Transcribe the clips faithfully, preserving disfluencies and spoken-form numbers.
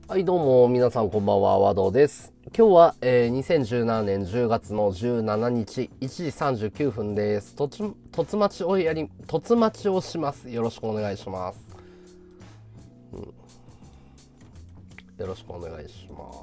はい、どうも、皆さんこんばんは、和道です。今日は、えー、にせんじゅうななねんじゅうがつのじゅうしちにち、いちじさんじゅうきゅうふんです。とつ、とつ待ちをやり、とつ待ちをします。よろしくお願いします。うん、よろしくお願いします。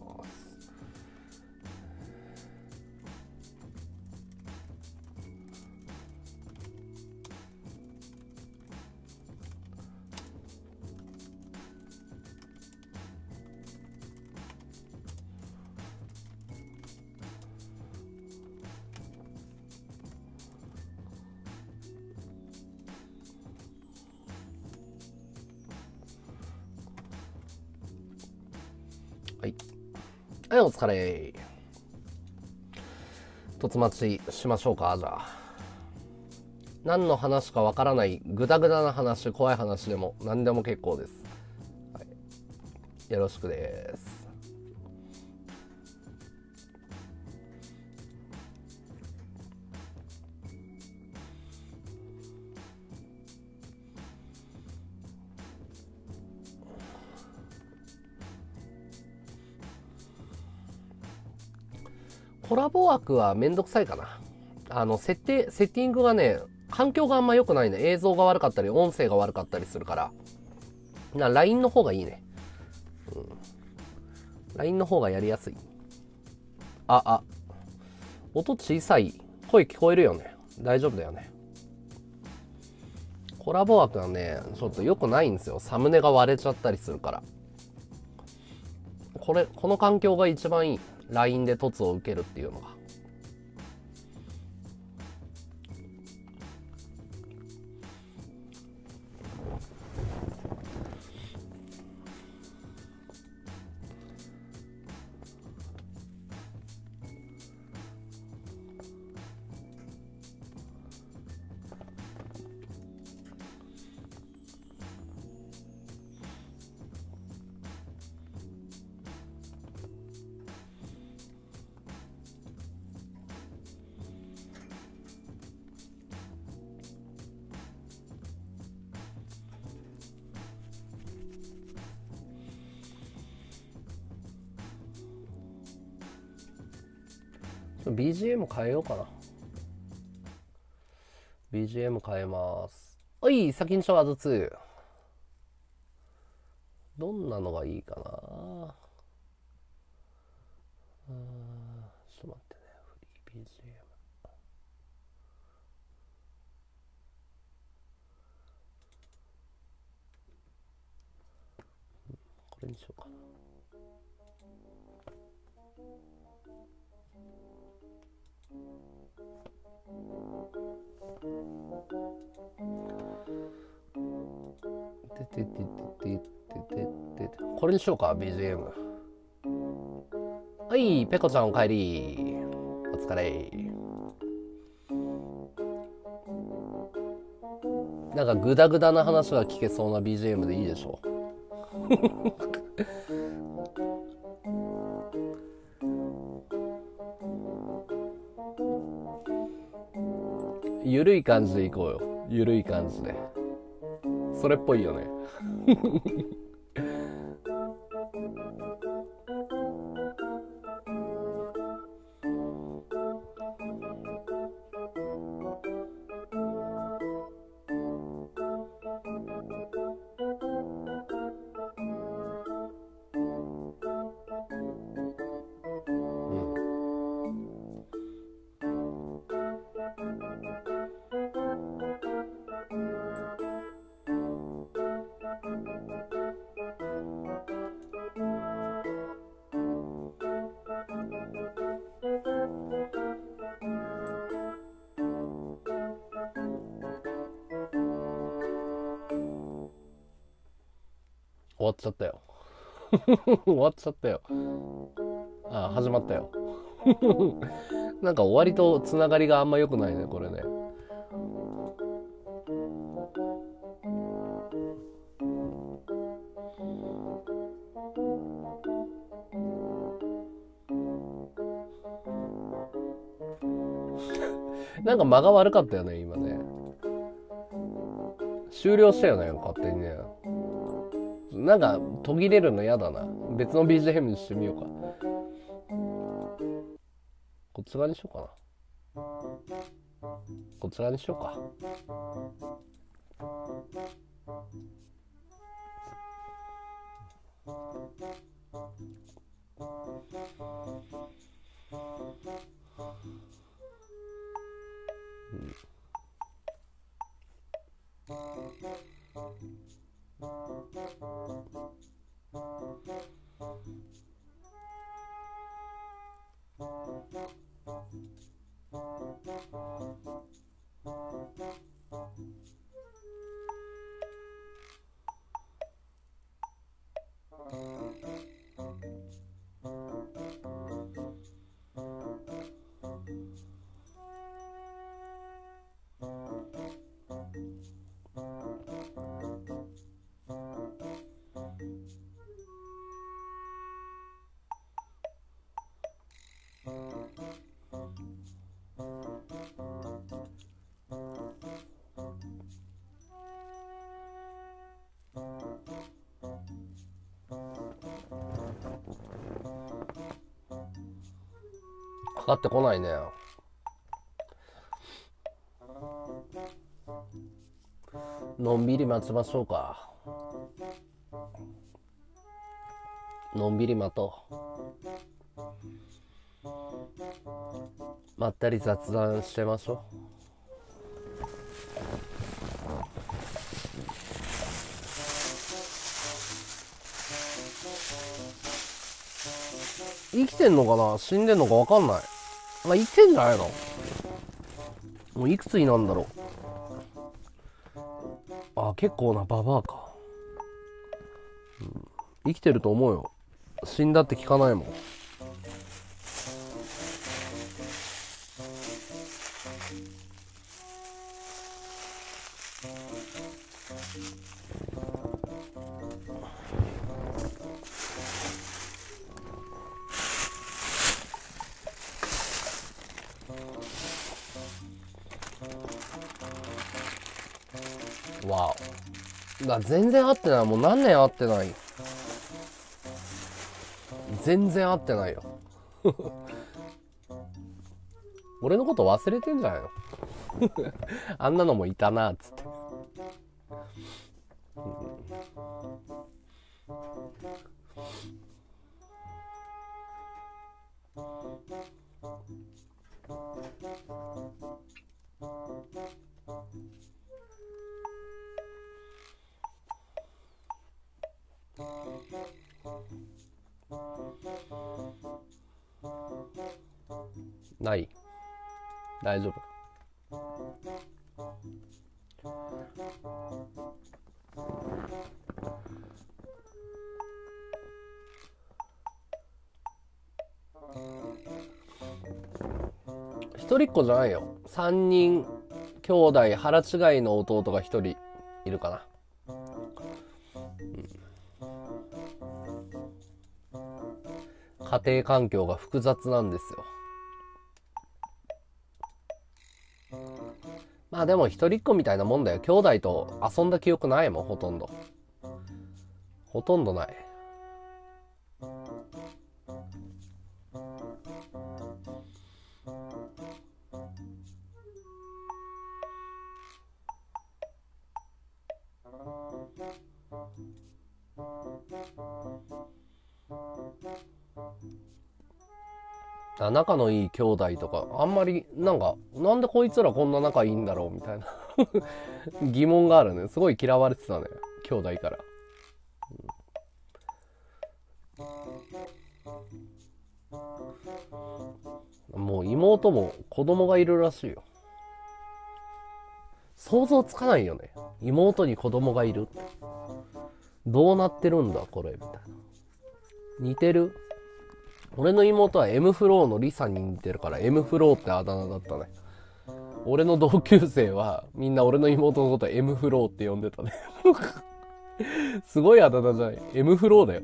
はい。はい、お疲れ。とつ待ちしましょうか、じゃあ。何の話かわからない、ぐだぐだな話、怖い話でも、何でも結構です。はい、よろしくです。コラボ枠はめんどくさいかな。あの、設定、セッティングがね、環境があんま良くないね。映像が悪かったり、音声が悪かったりするから。な、ライン の方がいいね。うん。ライン の方がやりやすい。あ、あ、音小さい。声聞こえるよね。大丈夫だよね。コラボ枠はね、ちょっと良くないんですよ。サムネが割れちゃったりするから。これ、この環境が一番いい。ライン で凸を受けるっていうのが。ビージーエム 変えようかな。ビージーエム 変えます。おい、先にシャワーズツー。どんなのがいいかな。うーん、ちょっと待ってね。フリー ビージーエム。これにしようかな。ててててててててこれにしようか、ビージーエム。はい、ペコちゃんお帰り。お疲れ。なんかグダグダな話が聞けそうな ビージーエム でいいでしょう。ゆるい感じでいこうよ。ゆるい感じで。それっぽいよね。終わっちゃったよ。終わっちゃったよ。あ、始まったよ。なんか終わりとつながりがあんま良くないね、これね。なんか間が悪かったよね、今ね。終了したよね、勝手にね。 なんか途切れるの嫌だな。別の ビージーエム にしてみようか。こっち側にしようかな。こっち側にしようか。うん、かかってこないね。のんびり待ちましょうか。のんびり待とう。まったり雑談してましょう。生きてんのかな死んでんのか分かんない。あ、生きてんじゃないの。もういくつになんだろう。あ、結構なババアか、うん、生きてると思うよ。死んだって聞かないもん。わお。だ全然合ってない。もう何年会ってない。全然合ってないよ。俺のこと忘れてんじゃないの。あんなのもいたなっつって。ない。大丈夫。一人っ子じゃないよ。三人兄弟、腹違いの弟が一人いるかな。うん、家庭環境が複雑なんですよ。まあでも一人っ子みたいなもんだよ。兄弟と遊んだ記憶ないもん、ほとんど。ほとんどない。仲のいい兄弟とかあんまりなんかなんでこいつらこんな仲いいんだろうみたいな疑問があるね。すごい嫌われてたね、兄弟から、うん、もう妹も子供がいるらしいよ。想像つかないよね、妹に子供がいるって。どうなってるんだこれみたいな。似てる。俺の妹は M フローのリサに似てるから M フローってあだ名だったね。俺の同級生はみんな俺の妹のことは M フローって呼んでたね。すごいあだ名じゃない。 M フローだよ。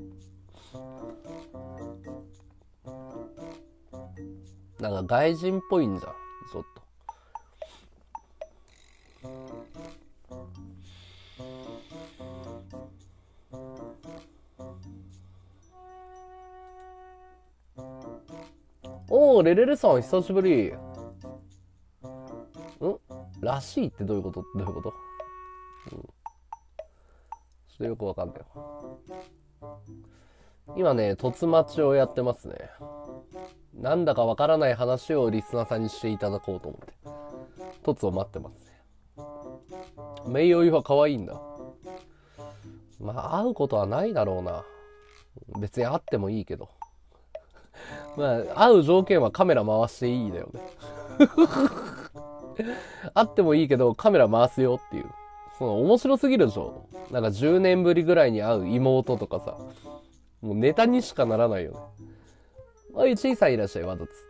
なんか外人っぽいんじゃんちょっと。 おー、レレレさん久しぶり。んらしいってどういうことどういうこと、うん、ちょっとよくわかんない。今ね、凸待ちをやってますね。なんだかわからない話をリスナーさんにしていただこうと思って。凸を待ってますね。メイオイは可愛いんだ。まあ、会うことはないだろうな。別に会ってもいいけど。まあ、会う条件はカメラ回していいだよね。会ってもいいけど、カメラ回すよっていう。その、面白すぎるでしょ。なんかじゅうねんぶりぐらいに会う妹とかさ。もうネタにしかならないよね。おい、小さいいらっしゃい、ワドツ。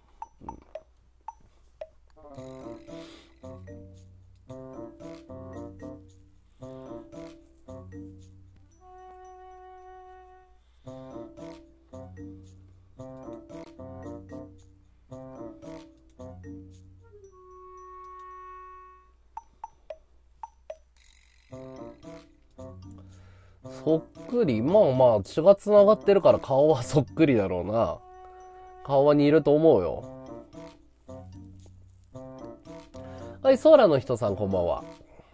そっくり。まあまあ、血が繋がってるから顔はそっくりだろうな。顔は似ると思うよ。はい、ソーラの人さんこんばんは。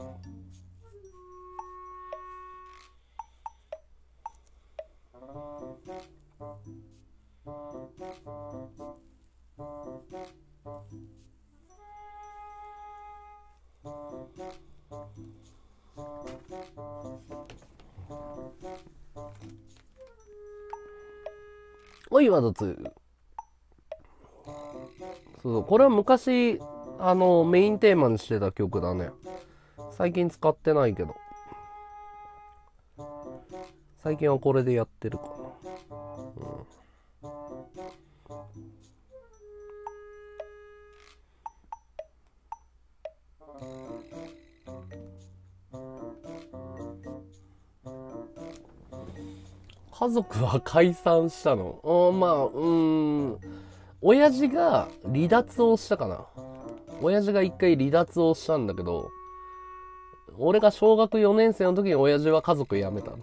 おい、ワドツ。そうそう、これは昔、あの、メインテーマにしてた曲だね。最近使ってないけど。最近はこれでやってるかな。家族は解散したの？うん、まあ、うーん。親父が離脱をしたかな。親父が一回離脱をしたんだけど、俺が小学よねん生の時に親父は家族辞めた。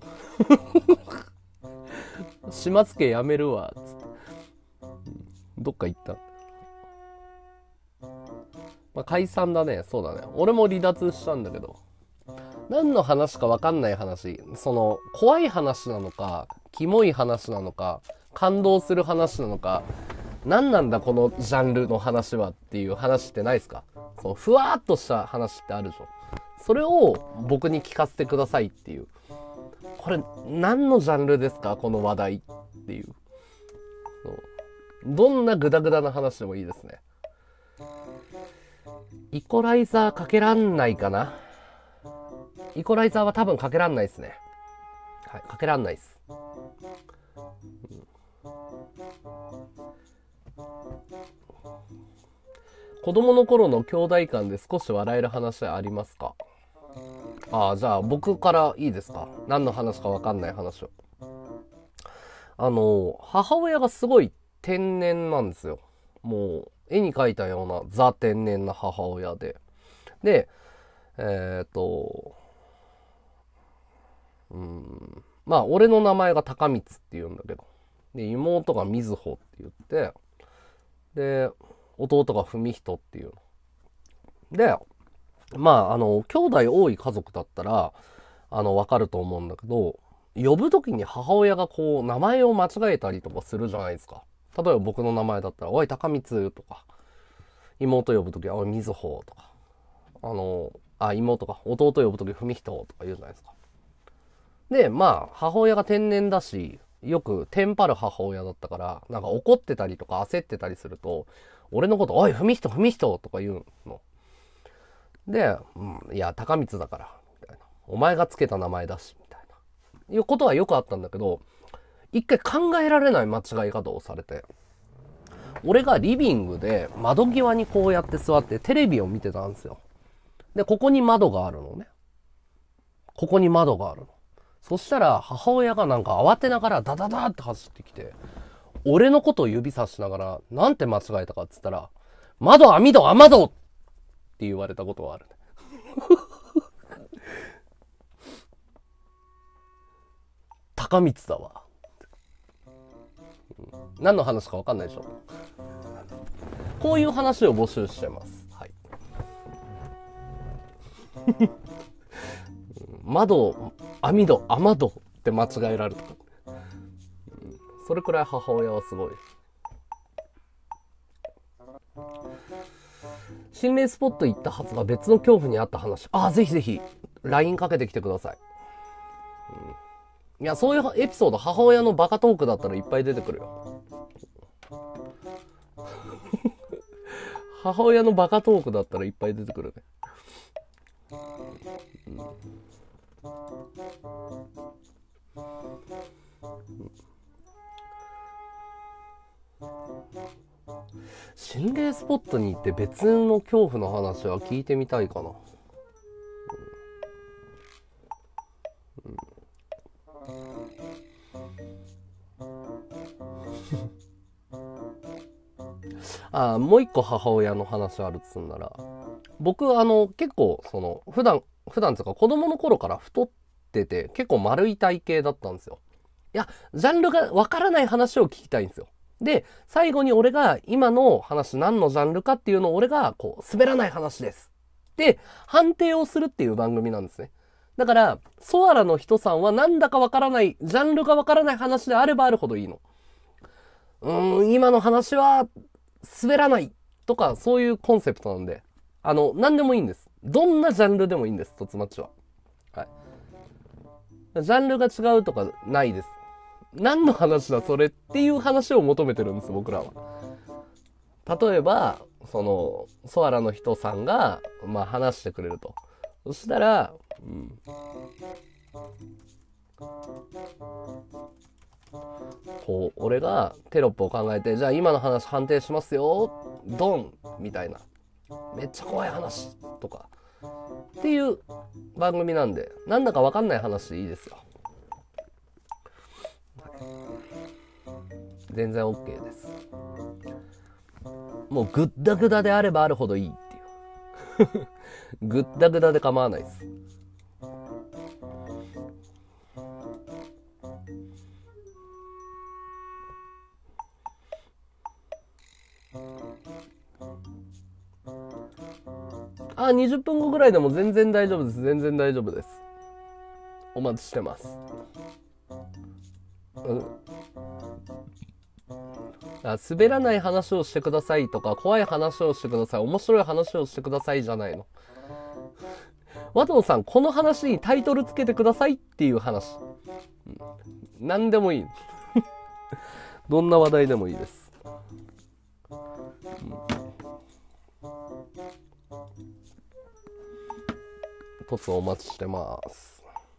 始末家辞めるわ、つって。どっか行った。まあ、解散だね。そうだね。俺も離脱したんだけど。何の話か分かんない話。その、怖い話なのか、キモい話なのか、感動する話なのか、何なんだこのジャンルの話はっていう話ってないですか？そう、ふわーっとした話ってあるでしょ。それを僕に聞かせてくださいっていう。これ何のジャンルですかこの話題っていう。そう、どんなグダグダな話でもいいですね。イコライザーかけらんないかな。イコライザーは多分かけらんないですね。はい、かけらんないです。うん、子供の頃の兄弟間で少し笑える話はありますか？ああ、じゃあ僕からいいですか？何の話か分かんない話を。あの、母親がすごい天然なんですよ。もう、絵に描いたようなザ天然な母親で。で、えっと、うん、まあ、俺の名前が高光って言うんだけど。で、妹が瑞穂って言って、で、弟が文人っていうの。で、まあ、あの、兄弟多い家族だったら、あの、わかると思うんだけど、呼ぶときに母親がこう、名前を間違えたりとかするじゃないですか。例えば僕の名前だったら、おい、高光とか、妹呼ぶときは、おい、瑞穂とか、あの、あ、妹か、弟呼ぶとき、文人とか言うじゃないですか。で、まあ、母親が天然だし、よくテンパる母親だったから、なんか怒ってたりとか焦ってたりすると、俺のこと、おい、文人、文人とか言うの。で、うん、いや、高光だから、みたいな。お前がつけた名前だし、みたいな。いうことはよくあったんだけど、一回考えられない間違い方をされて、俺がリビングで窓際にこうやって座ってテレビを見てたんですよ。で、ここに窓があるのね。ここに窓があるの。そしたら母親がなんか慌てながらダダダって走ってきて、俺のことを指さしながら、なんて間違えたかって言ったら、窓、網戸、雨戸って言われたことがあるね。高光だわ。何の話か分かんないでしょ。 こういう話を募集してます。はい。窓、網戸、雨戸って間違えられるとか。それくらい母親はすごい。心霊スポット行ったはずが別の恐怖にあった話。ああ、ぜひぜひ ライン かけてきてください。うん、いや、そういうエピソード、母親のバカトークだったらいっぱい出てくるよ。母親のバカトークだったらいっぱい出てくるね。うん心霊スポットに行って別の恐怖の話は聞いてみたいかな。うんうんあ、もう一個母親の話あるっつうんなら、僕あの結構その普段普段つうか子供の頃から太ってて結構丸い体型だったんですよ。いや、ジャンルがわからない話を聞きたいんですよ。で、最後に俺が今の話何のジャンルかっていうのを俺がこう滑らない話ですで判定をするっていう番組なんですね。だからソアラの人さんはなんだかわからないジャンルがわからない話であればあるほどいいの。うーん、今の話は滑らないとかそういうコンセプトなんで、あの何でもいいんです。どんなジャンルでもいいんです。とつまっちは、はい、ジャンルが違うとかないです。何の話だそれっていう話を求めてるんです僕らは。例えばそのソアラの人さんがまあ話してくれると、そしたら、うん、こう俺がテロップを考えて、じゃあ今の話判定しますよドンみたいな、めっちゃ怖い話とかっていう番組なんで、なんだか分かんない話でいいですよ。全然 OK です。もうグッダグダであればあるほどいいっていうグッダグダで構わないです。あ、にじゅっぷんごぐらいでも全然大丈夫です。全然大丈夫です。お待ちしてます。うん、あ、滑らない話をしてくださいとか怖い話をしてください、面白い話をしてくださいじゃないの。ワトンさんこの話にタイトルつけてくださいっていう話、うん、何でもいいどんな話題でもいいです、うん、突お待ちしてます。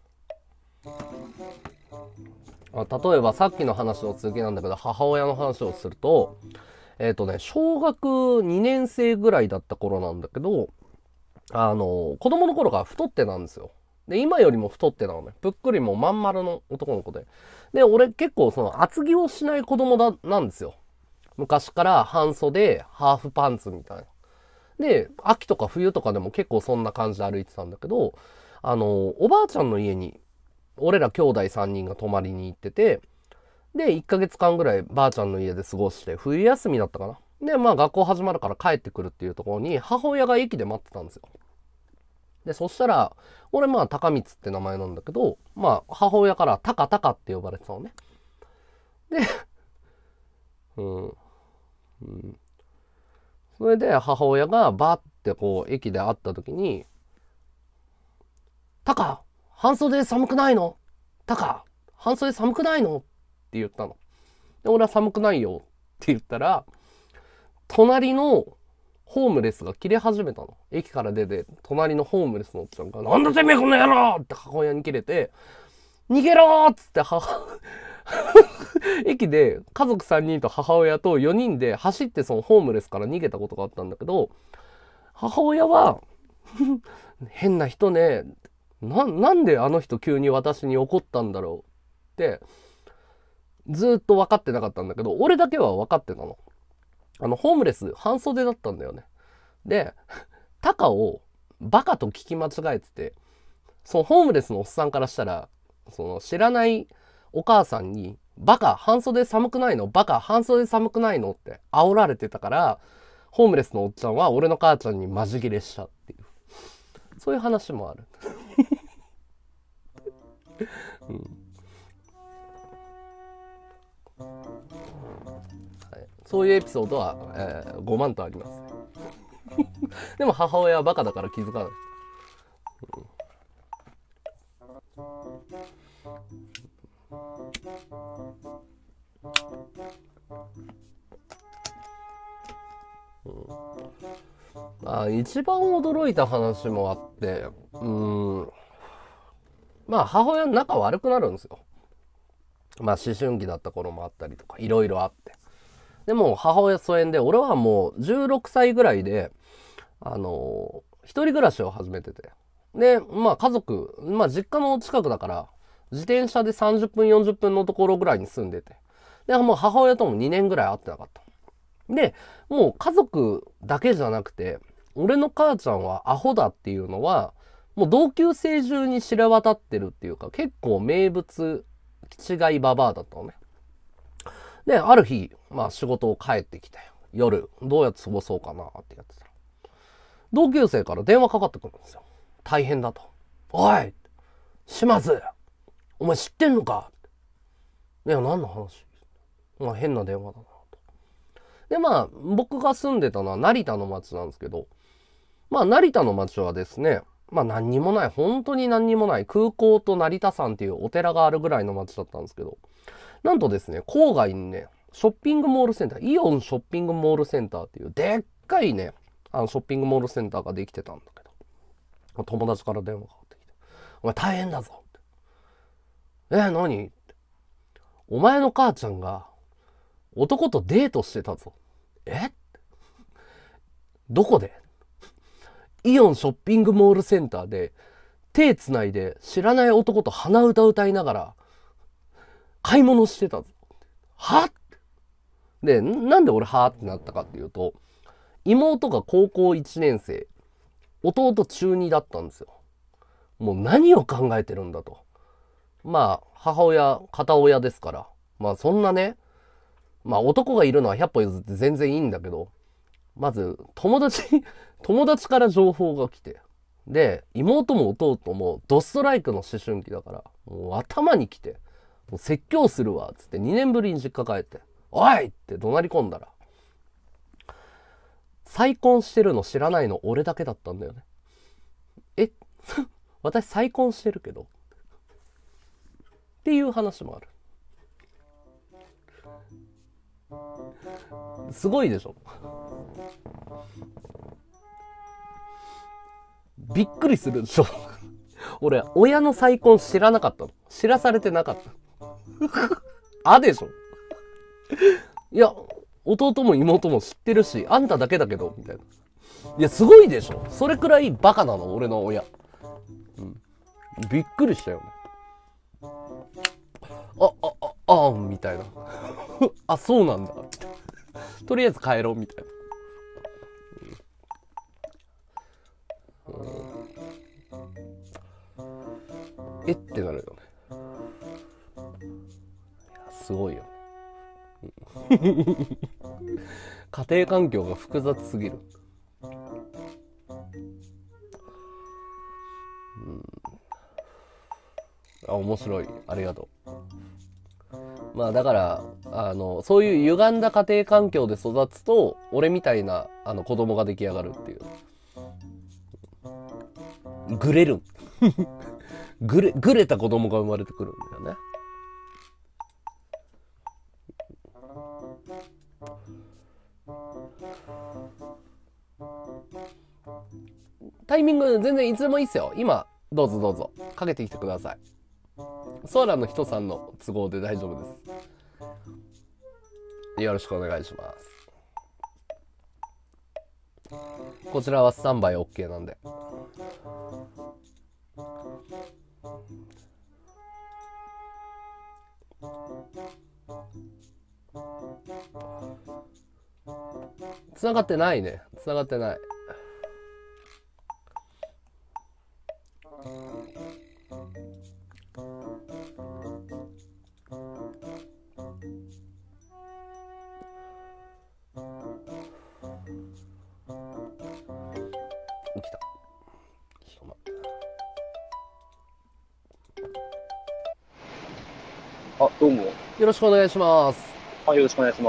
あ、例えばさっきの話の続きなんだけど、母親の話をすると、えっとね、小学にねん生ぐらいだった頃なんだけど、あの、子供の頃から太ってたんですよ。で、今よりも太ってたのね。ぷっくりもまん丸の男の子で。で、俺結構その厚着をしない子供だ、なんですよ。昔から半袖、ハーフパンツみたいな。で、秋とか冬とかでも結構そんな感じで歩いてたんだけど、あの、おばあちゃんの家に、俺ら兄弟さんにんが泊まりに行ってて、で、いっかげつかんぐらいばあちゃんの家で過ごして、冬休みだったかな。で、まあ学校始まるから帰ってくるっていうところに、母親が駅で待ってたんですよ。で、そしたら、俺まあ高光って名前なんだけど、まあ母親からタカタカって呼ばれてたのね。で、うん。うん、それで母親がバーってこう駅で会った時に、タカ、半袖寒くないの？タカ、半袖寒くないの？って言ったの。で、俺は寒くないよって言ったら、隣のホームレスが切れ始めたの。駅から出て、隣のホームレスのおっちゃんが、なんだてめえこの野郎って母親に切れて、逃げろーっつって母、駅で家族さんにんと母親とよにんで走ってそのホームレスから逃げたことがあったんだけど、母親は、変な人ね、な、なんであの人急に私に怒ったんだろうって、ずっと分かってなかったんだけど、俺だけは分かってたの。あの、ホームレス、半袖だったんだよね。で、タカをバカと聞き間違えてて、そのホームレスのおっさんからしたら、その知らないお母さんに、バカ、半袖寒くないの？バカ、半袖寒くないの？って煽られてたから、 ホームレスのおっちゃんは俺の母ちゃんにマジギレしたっていう、そういう話もある。うん、はい、そういうエピソードは、えー、ごまんとあります。でも母親はバカだから気づかない。うん、あ、一番驚いた話もあって、うーん、まあ母親の仲悪くなるんですよ。まあ思春期だった頃もあったりとかいろいろあって、でも母親疎遠で、俺はもうじゅうろくさいぐらいであのー、一人暮らしを始めてて、でまあ家族、まあ実家の近くだから自転車でさんじゅっぷんよんじゅっぷんのところぐらいに住んでて、でもう母親ともにねんぐらい会ってなかった。でもう家族だけじゃなくて、俺の母ちゃんはアホだっていうのはもう同級生中に知れ渡ってるっていうか、結構名物違いババアだったのね。である日、まあ仕事を帰ってきて、夜どうやって過ごそうかなってやってたら、同級生から電話かかってくるんですよ。大変だと。おい島津、お前知ってんのか。いや、何の話。まあ変な電話だなと。でまあ僕が住んでたのは成田の町なんですけど、まあ成田の町はですね、まあ何にもない、本当に何にもない、空港と成田山っていうお寺があるぐらいの町だったんですけど、なんとですね、郊外にね、ショッピングモールセンター、イオンショッピングモールセンターっていうでっかいね、あのショッピングモールセンターができてたんだけど、友達から電話かかってきて、お前大変だぞって。え、何って。お前の母ちゃんが男とデートしてたぞ。え、どこで。イオンショッピングモールセンターで手つないで知らない男と鼻歌歌いながら買い物してたぞ。は？で、なんで俺はってなったかっていうと、妹が高校いちねん生、弟中にだったんですよ。もう何を考えてるんだと。まあ母親片親ですから、まあそんなね、まあ男がいるのはひゃっぽ譲って全然いいんだけど、まず友達友達から情報が来て、で妹も弟もドストライクの思春期だから、もう頭に来て、もう説教するわっつってにねんぶりに実家帰って、おいって怒鳴り込んだら、再婚してるの知らないの俺だけだったんだよね。え私再婚してるけどっていう話もある。すごいでしょ。びっくりするでしょ。俺親の再婚知らなかったの。知らされてなかった。あでしょ。いや弟も妹も知ってるし、あんただけだけどみたいな。いやすごいでしょ。それくらいバカなの俺の親。うん、びっくりしたよね。ああああみたいな。あ、そうなんだ。とりあえず帰ろうみたいな。うん、えってなるよね。すごいよね。家庭環境が複雑すぎる。うん、あ、面白い。ありがとう。まあだからあのそういう歪んだ家庭環境で育つと俺みたいなあの子供が出来上がるっていう。グレるグレグレた子供が生まれてくるんだよね。タイミング全然いつでもいいっすよ。今どうぞどうぞかけてきてください。ソーラの人さんの都合で大丈夫です。よろしくお願いします。こちらはスタンバイ OK なんで。繋がってないね。繋がってない。 来た。ちょっと待って。 あ、どうも。 よろしくお願いします。 あ、よろしくお願いします。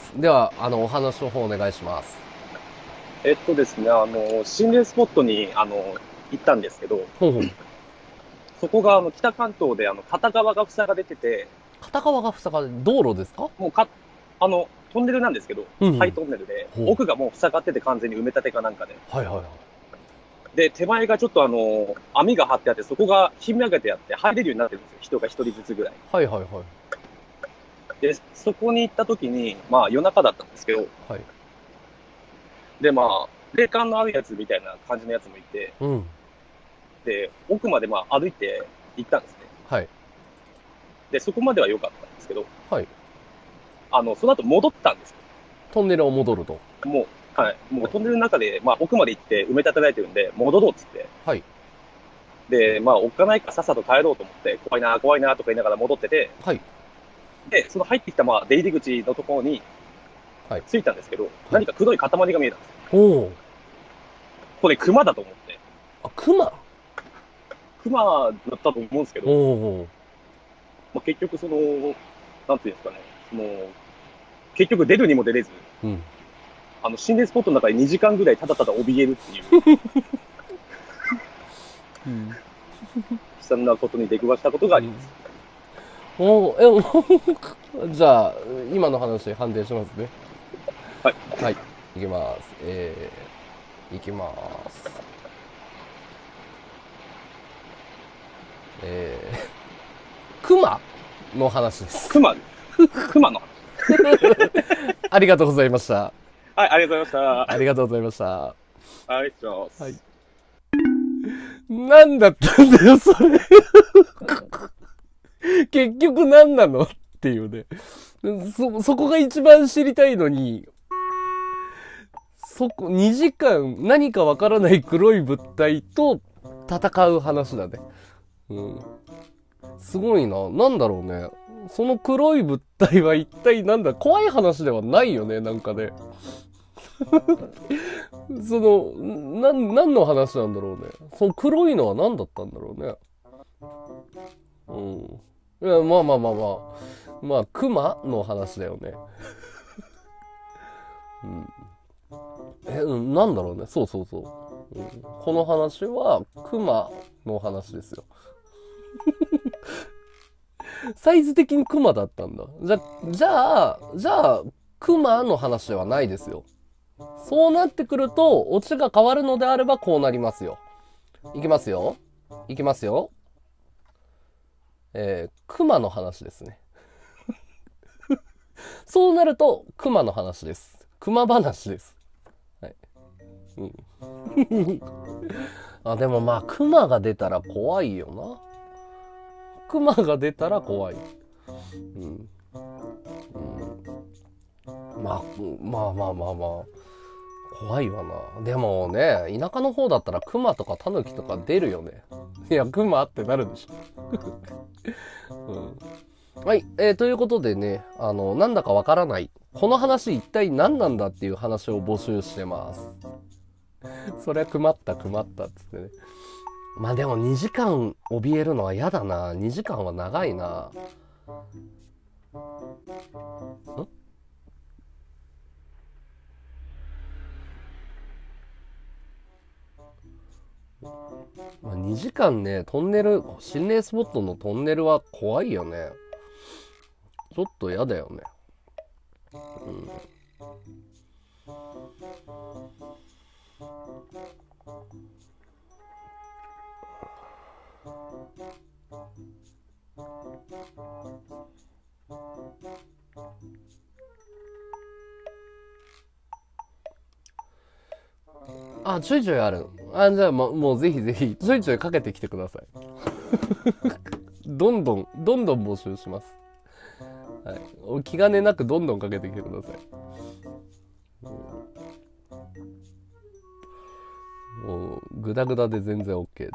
では、あの、お話の方お願いします。 えっとですね、あの、心霊スポットに、あの、行ったんですけど、 ほんほん。 そこが、あの、北関東で、あの、片側が塞が出てて、 片側が塞がれ、道路ですか？ もうか、あの、トンネルなんですけど、 うんうん。 ハイトンネルで、 ほう。 奥がもう塞がってて完全に埋め立てかなんかで。 はいはいはい。 で、手前がちょっとあの、網が張ってあって、そこがひんめがけてあって入れるようになってるんですよ。人が一人ずつぐらい。 はいはいはい。 で、そこに行った時に、まあ夜中だったんですけど、 はい。 で、まあ、霊感のあるやつみたいな感じのやつもいて、 うん。 で、奥までまあ歩いて行ったんですね。 はい。 で、そこまでは良かったんですけど、 はい。 あの、その後戻ったんですよ。 トンネルを戻ると。 もう、はい。もうトンネルの中で、まあ奥まで行って埋め立てられてるんで、戻ろうっつって。 はい。 で、まあおっかないからさっさと帰ろうと思って、怖いな、怖いなとか言いながら戻ってて、 はい。 で、その入ってきたまあ出入り口のところにはい。 着いたんですけど、 はい。 何か黒い塊が見えたんですよ。 おお。 これ熊だと思って。 あ、熊。 熊だったと思うんですけおど、 お。 まあ、結局その、なんていうんですかね、その、結局出るにも出れず、 うん。 あの、心霊スポットの中でにじかんぐらいただただ怯えるっていう、 うん。悲悲惨なことに出くわしたことがあります。 うん、おお、え、じゃあ、今の話判定しますね。 はい。 はい。いきます。えー、いきます。えー、熊の話です。 熊、熊の話。 ありがとうございました。 はい、ありがとうございまありがとうございました。 した。はい、失礼しまはい。 す。 何だったんだよ、それ。結局何なのっていうね。そ、そこが一番知りたいのに、そこ、にじかん何かわからない黒い物体と戦う話だね。うん。すごいな。なんだろうね。その黒い物体は一体なんだ、怖い話ではないよね、なんかね。その、な、何の話なんだろうね。その黒いのは何だったんだろうね。うん。いや、まあまあまあまあ。まあ、熊の話だよね。うん。え、うん、なんだろうね。そうそうそう。うん、この話は、熊の話ですよ。サイズ的に熊だったんだ。じゃ、じゃあ、じゃあ、熊の話ではないですよ。そうなってくると、オチが変わるのであればこうなりますよ。いきますよ。いきますよ。えー、熊の話ですね。そうなると、熊の話です。熊話です。はい。うん。あ、でもまあ、熊が出たら怖いよな。熊が出たら怖い。うん。うん、まあ、まあまあまあまあ。怖いわな。でもね、田舎の方だったら熊とかタヌキとか出るよね。いや、熊ってなるでしょ。うん、はい、えー、ということでね、あの、なんだかわからない。この話一体何なんだっていう話を募集してます。そりゃ熊った熊ったっつってね。まあでもにじかん怯えるのは嫌だな。にじかんは長いな。んまあ、にじかんね、トンネル、心霊スポットのトンネルは怖いよね。ちょっと嫌だよね。うん。あ、ちょいちょいある。あ、じゃあもう、もうぜひぜひ、ちょいちょいかけてきてください。どんどん、どんどん募集します。はい。お気兼ねなくどんどんかけてきてください。もう、グダグダで全然 OK っていう。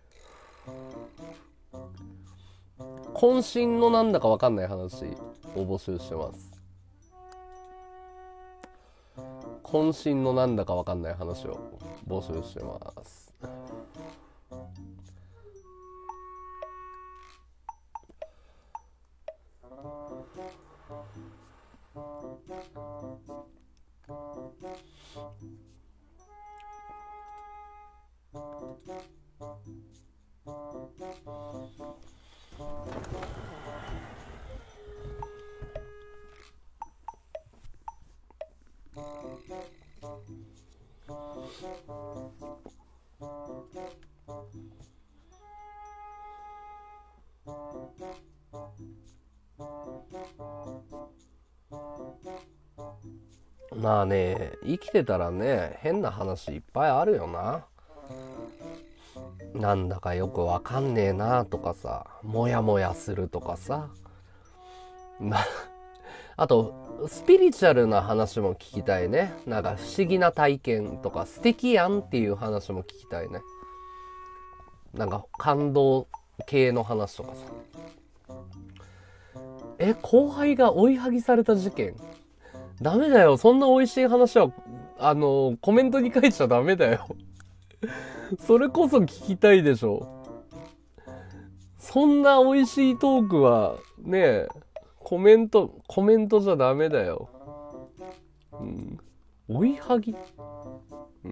渾身のなんだかわかんない話を募集してます。 渾身のなんだかわかんない話を募集してます。まあね、生きてたらね、変な話いっぱいあるよな。なんだかよくわかんねえなとかさ、モヤモヤするとかさ、なあとスピリチュアルな話も聞きたいね。なんか不思議な体験とか素敵やんっていう話も聞きたいね。なんか感動系の話とかさ。え、後輩が追いはぎされた事件？ダメだよ。そんな美味しい話はあのコメントに書いちゃダメだよ。それこそ聞きたいでしょ。そんな美味しいトークはねえ、コメントコメントじゃダメだよ。うん。追いはぎ？うん。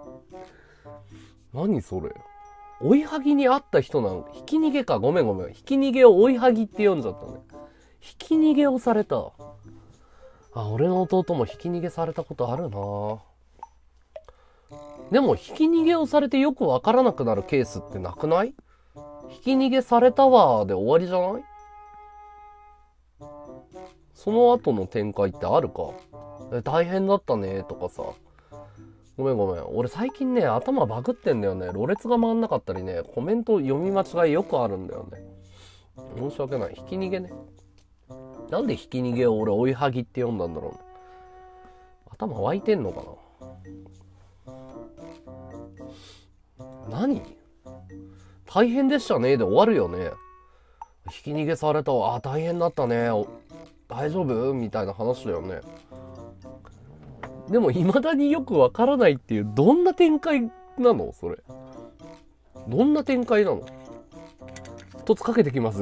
何それ？追いはぎにあった人なの？ひき逃げか。ごめんごめん。ひき逃げを追いはぎって読んじゃったね。ひき逃げをされた。あ、俺の弟もひき逃げされたことあるな。でもひき逃げをされてよくわからなくなるケースってなくない？ひき逃げされたわーで終わりじゃない？その後の展開ってあるか？え、大変だったねとかさ。ごめんごめん。俺最近ね、頭バグってんだよね。ろれつが回んなかったりね、コメント読み間違いよくあるんだよね。申し訳ない。ひき逃げね。なんでひき逃げを俺追いはぎって読んだんだろうね。頭湧いてんのかな。何？大変でしたねで終わるよね。ひき逃げされたわ。あ、大変だったね。大丈夫？みたいな話だよね。でも未だによくわからないっていう、どんな展開なのそれ。どんな展開なの？凸かけてきます？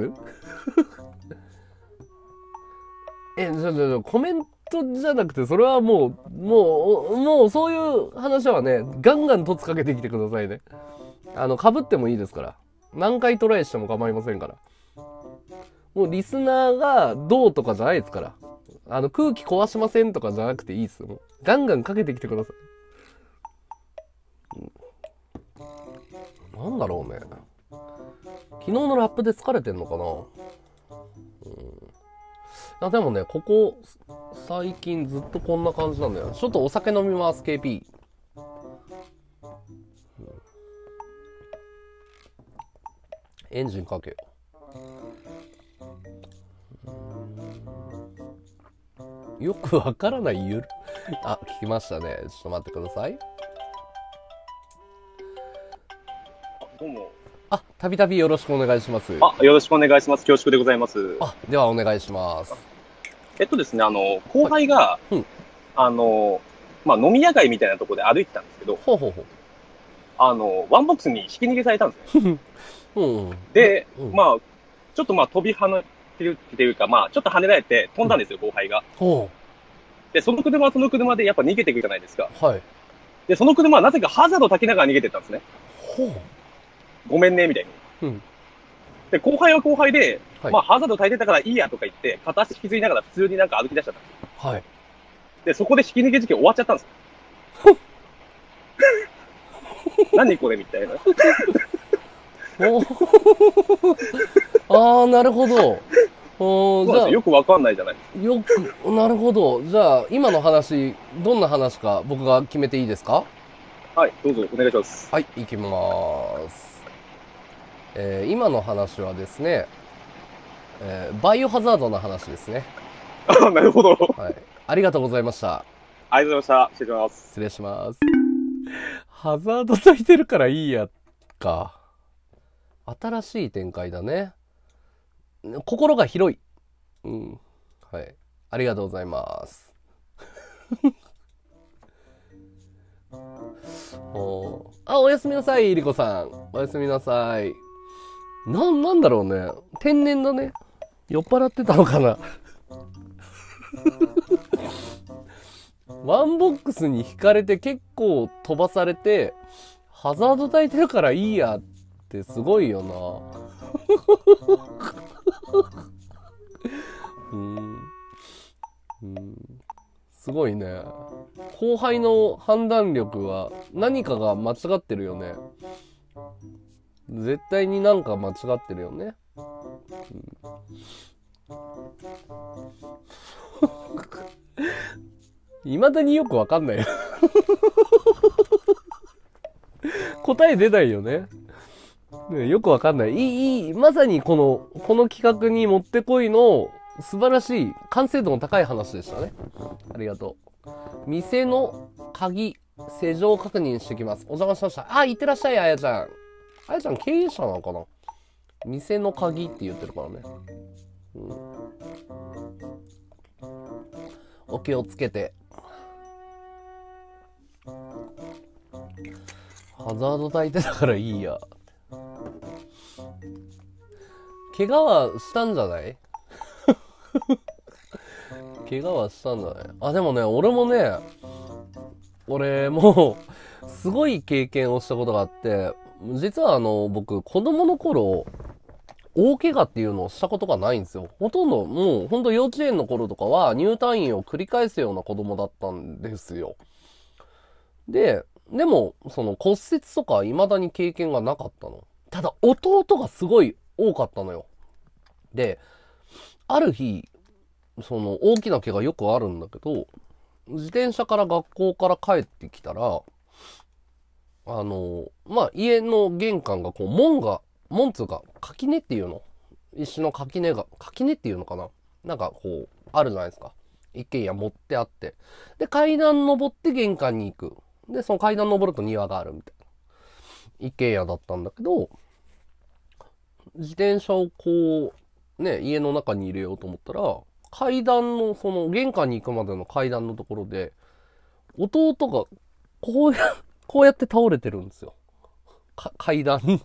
え、じゃじゃコメントじゃなくて、それはもう、もう、もうそういう話はね、ガンガン凸かけてきてくださいね。あの、被ってもいいですから。何回トライしても構いませんから。もうリスナーがどうとかじゃないですから。あの、空気壊しませんとかじゃなくていいっす。もうガンガンかけてきてください。うん、なんだろうね。昨日のラップで疲れてんのかな。うん、あでもね、ここ最近ずっとこんな感じなんだよ。ちょっとお酒飲みます ケーピー、うん、エンジンかけよう。よくわからないゆるあ、聞きましたね。ちょっと待ってください。 どうも。 あ、たびたびよろしくお願いします。 あ、よろしくお願いします。恐縮でございます。 あ、ではお願いします。 えっとですね、あの、後輩が、はい、うん、あの、まあ、飲み屋街みたいなところで歩いてたんですけど、 ほうほうほう。 あの、ワンボックスにひき逃げされたんですよ。うん、で、うん、まあ、ちょっとまあ飛び跳ねてるっていうか、まあ、ちょっと跳ねられて飛んだんですよ、うん、後輩が。ほう。で、その車はその車でやっぱ逃げていくじゃないですか。はい。で、その車はなぜかハザードを焚きながら逃げてったんですね。ほう。ごめんね、みたいに。うん。で、後輩は後輩で、はい、まあ、ハザード焚いてたからいいやとか言って、片足引きずりながら普通になんか歩き出しちゃったんですよ。はい。で、そこでひき逃げ事件終わっちゃったんですよ。何これみたいな。ああ、なるほど。おじゃあよくわかんないじゃないですか。よく、なるほど。じゃあ、今の話、どんな話か僕が決めていいですか？はい、どうぞお願いします。はい、いきまーす。えー、今の話はですね、えー、バイオハザードの話ですね。あ、なるほど。はい。ありがとうございました。ありがとうございました。失礼します。失礼します。ハザード焚いてるからいいやか。新しい展開だね。心が広い。うん。はい。ありがとうございます。 おあ、おやすみなさい、リコさん。おやすみなさい。な、なんだろうね。天然だね。酔っ払ってたのかな。ワンボックスに引かれて結構飛ばされて、ハザード焚いてるからいいやってすごいよな。うん、うん、すごいね。後輩の判断力は何かが間違ってるよね。絶対になんか間違ってるよね。いま、うん、だによくわかんないよ。答え出ないよね。ね、よくわかんない。いい、いい、まさにこの、この企画にもってこいの素晴らしい、完成度の高い話でしたね。ありがとう。店の鍵、施錠確認してきます。お邪魔しました。あ、いってらっしゃい、あやちゃん。あやちゃん経営者なのかな。店の鍵って言ってるからね。うん。お気をつけて。ハザード焚いてたからいいや。怪我はしたんじゃない？怪我はしたんじゃない？あ、でもね、俺もね、俺もうすごい経験をしたことがあって、実はあの僕子供の頃大怪我っていうのをしたことがないんですよ。ほとんどもうほんと幼稚園の頃とかは入退院を繰り返すような子供だったんですよ。で、でもその骨折とか未だに経験がなかったの。ただ弟がすごい多かったのよ。で、ある日その大きな怪我よくあるんだけど、自転車から学校から帰ってきたら、あの、まあ、家の玄関がこう、門が、門つうか、垣根っていうの？石の垣根が、垣根っていうのかな？なんかこう、あるじゃないですか。一軒家持ってあって。で、階段登って玄関に行く。で、その階段登ると庭があるみたいな。一軒家だったんだけど、自転車をこう、ね、家の中に入れようと思ったら、階段の、その、玄関に行くまでの階段のところで、弟が、こうや、こうやって倒れてるんですよ。階段に。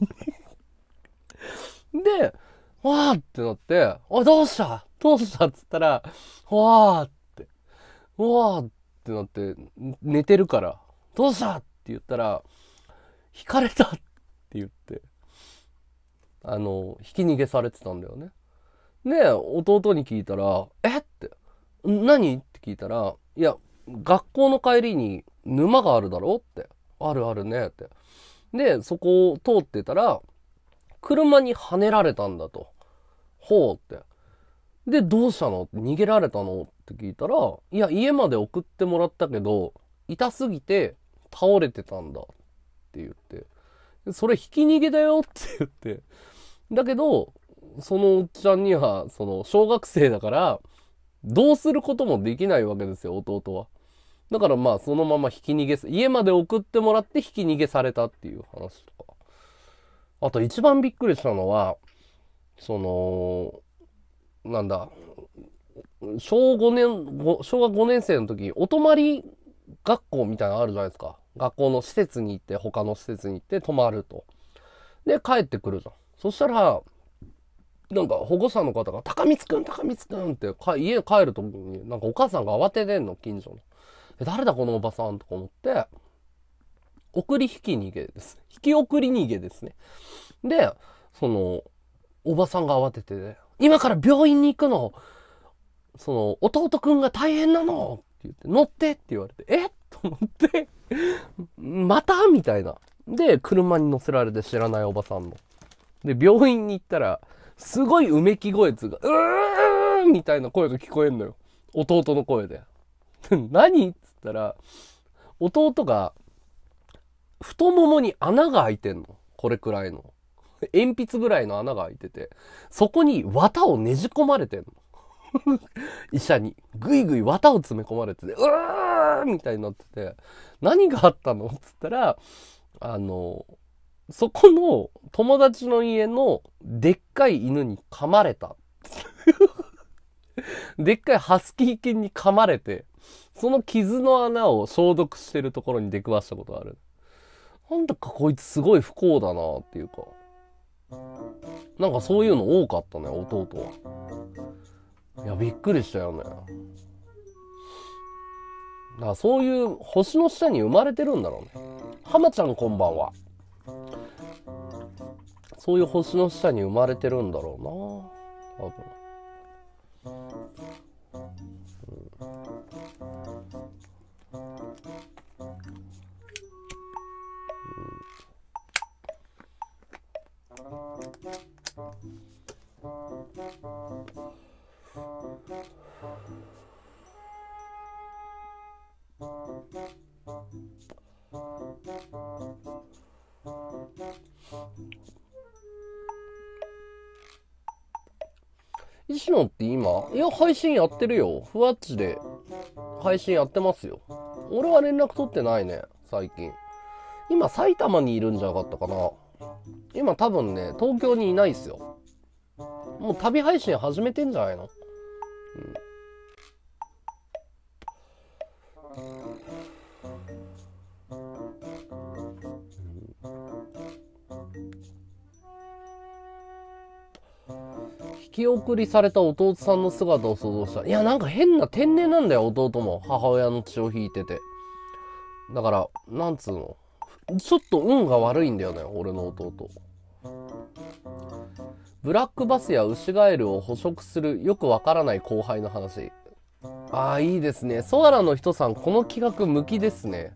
で、わーってなって、おい、どうしたどうしたっつったら、わーって、わーってなって、寝てるから、どうしたって言ったら、引かれたって言って、あの、ひき逃げされてたんだよね。で、弟に聞いたら、えって、何って聞いたら、いや、学校の帰りに沼があるだろって、あるあるねって。で、そこを通ってたら、車にはねられたんだと。ほうって。で、どうしたのって逃げられたのって聞いたら、いや、家まで送ってもらったけど、痛すぎて倒れてたんだって言って。それひき逃げだよって言って。だけど、そのおっちゃんには、その、小学生だから、どうすることもできないわけですよ、弟は。だからまあ、そのままひき逃げ、家まで送ってもらってひき逃げされたっていう話とか。あと一番びっくりしたのは、その、なんだ、小ごねん、小学ごねん生の時、お泊まり学校みたいなのあるじゃないですか。学校の施設に行って、他の施設に行って泊まると。で、帰ってくるじゃん。そしたら、なんか保護者の方が、高光くん、高光くんって家帰るときに、なんかお母さんが慌ててんの、近所の。誰だこのおばさんとか思って、送り引き逃げです。引き送り逃げですね。で、その、おばさんが慌てて、ね、今から病院に行くの。その、弟くんが大変なのって言って、乗ってって言われて、えと思って、またみたいな。で、車に乗せられて知らないおばさんの。で、病院に行ったら、すごいうめき声つうか、うーんみたいな声が聞こえんのよ。弟の声で。何っつったら、弟が、太ももに穴が開いてんの。これくらいの。鉛筆ぐらいの穴が開いてて、そこに綿をねじ込まれてんの。医者に。ぐいぐい綿を詰め込まれてて、うーみたいになってて、何があったのっつったら、あの、そこの友達の家のでっかい犬に噛まれた。でっかいハスキー犬に噛まれて、その傷の穴を消毒してるところに出くわしたことがある。 なんだかこいつすごい不幸だなっていうか。なんかそういうの多かったね、弟は。いや、びっくりしたよね。だからそういう星の下に生まれてるんだろうね。浜ちゃんこんばんは。そういう星の下に生まれてるんだろうな、多分。石野って今、いや、配信やってるよ。ふわっちで配信やってますよ。俺は連絡取ってないね、最近。今、埼玉にいるんじゃなかったかな。今多分ね、東京にいないっすよ。もう旅配信始めてんじゃないの？うん。引き送りされた弟さんの姿を想像した。いや、なんか変な天然なんだよ、弟も。母親の血を引いてて。だから、なんつうの。ちょっと運が悪いんだよね、俺の弟。ブラックバスやウシガエルを捕食するよくわからない後輩の話。ああ、いいですね。ソアラの人さん、この企画向きですね。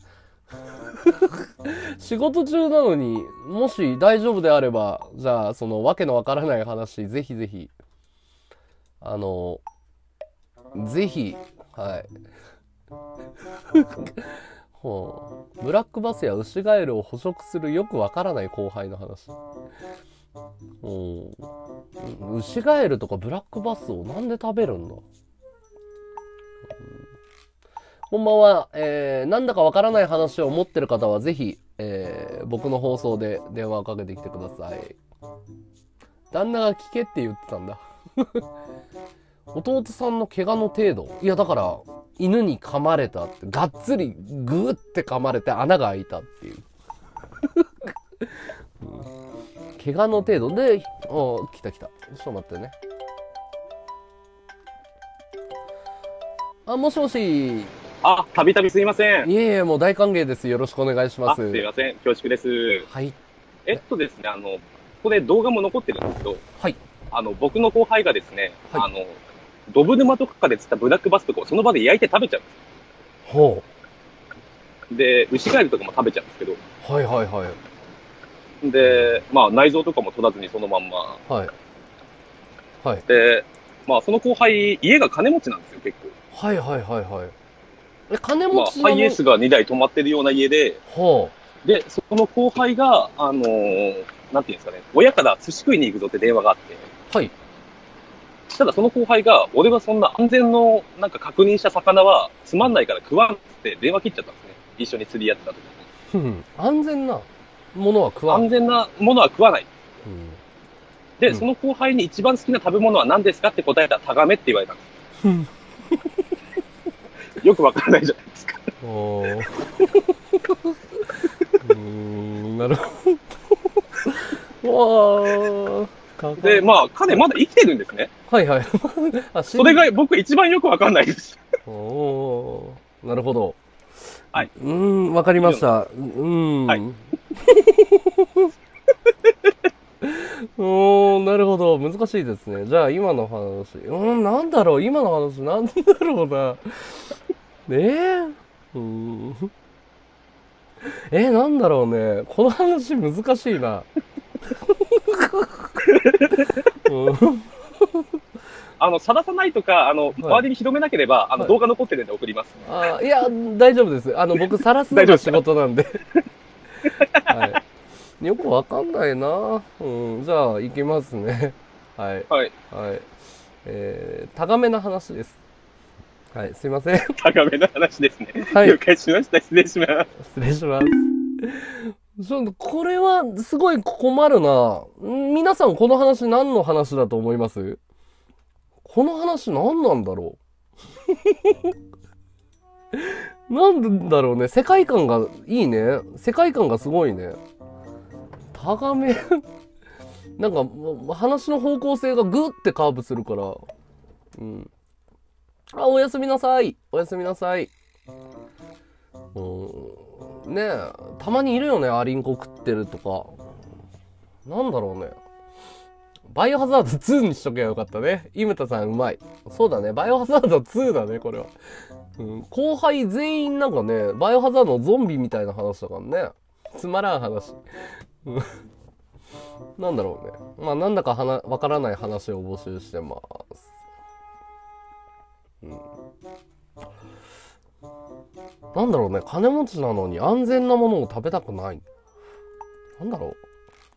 仕事中なのに、もし大丈夫であれば、じゃあ、そのわけのわからない話、ぜひぜひ、あの、ぜひ、はい。ほう、ブラックバスやウシガエルを捕食するよくわからない後輩の話。ウシガエルとかブラックバスをなんで食べるんだ。こんばんは、えー、なんだかわからない話を持ってる方はぜひ、えー、僕の放送で電話をかけてきてください。旦那が聞けって言ってたんだ。弟さんの怪我の程度。いや、だから犬に噛まれたって、がっつりグーって噛まれて穴が開いたっていう。うん、怪我の程度で、お来た来た。ちょっと待ってね。あ、もしもし。 あ、たびたびすいません。 いえいえ、もう大歓迎です。よろしくお願いします。 すいません。恐縮です。 はい。 えっとですね、あの、ここで動画も残ってるんですけど、 はい。 あの、僕の後輩がですね、 はい、 あの、ドブ沼とかで釣ったブラックバスとかをその場で焼いて食べちゃうんです。 ほう。で、ウシガエルとかも食べちゃうんですけど。 はいはいはい。 で、まあ内臓とかも取らずにそのまんま。 はい。はい。 で、まあその後輩、家が金持ちなんですよ、結構。 はいはいはいはい。え、金持ちまあ、ハイエースがにだい止まってるような家で、 ほう。で、そこの後輩が、あのー、なんていうんですかね、親から寿司食いに行くぞって電話があって。 はい。 ただその後輩が、俺はそんな安全の、なんか確認した魚はつまんないから食わんって電話切っちゃったんですね。一緒に釣りやってた時に。 ふん、安全なものは食わない。 安全なものは食わない。 うん、 で、うん、その後輩に一番好きな食べ物は何ですかって答えたらタガメって言われたんです。よくわからないじゃないですか。 おー。うーん、なるほど。わー。 で、まあ、彼まだ生きてるんですね。 はいはい。 あ、それが僕一番よくわかんないです。 おー、なるほど。 はい。 うーん、わかりました。うーん。はい。おー、なるほど。難しいですね。じゃあ、今の話。うーん、なんだろう。今の話、なんだろうな。えー、うーん。えー、なんだろうね。この話難しいな。 あの、さらさないとか、あの、はい、周りに広めなければ、あの、はい、動画残ってるんで送ります。 あいや、大丈夫です。あの、僕、さらすのが仕事なんで。はい。よくわかんないな。うん、じゃあ、行きますね。はい。 はい。 はい。えー、高めな話です。はい、すいません。 高めな話ですね。 はい。 了解しました。失礼します。 失礼します。ちょっと、これは、すごい困るな。皆さん、この話何の話だと思います？この話何なんだろう。 なんだろうね。世界観がいいね。世界観がすごいね。タガメなんか、話の方向性がグッてカーブするから。うん。あ、おやすみなさい。おやすみなさい。うん。ねえ、たまにいるよね。アリンコ食ってるとか。なんだろうね。バイオハザードツーにしとけばよかったね。イムタさんうまい。そうだね。バイオハザードツーだね、これは。うん、後輩全員なんかね、バイオハザードのゾンビみたいな話だからね。つまらん話。なんだろうね。まあなんだかはなわからない話を募集してます。うん、なんだろうね。金持ちなのに安全なものを食べたくない。なんだろ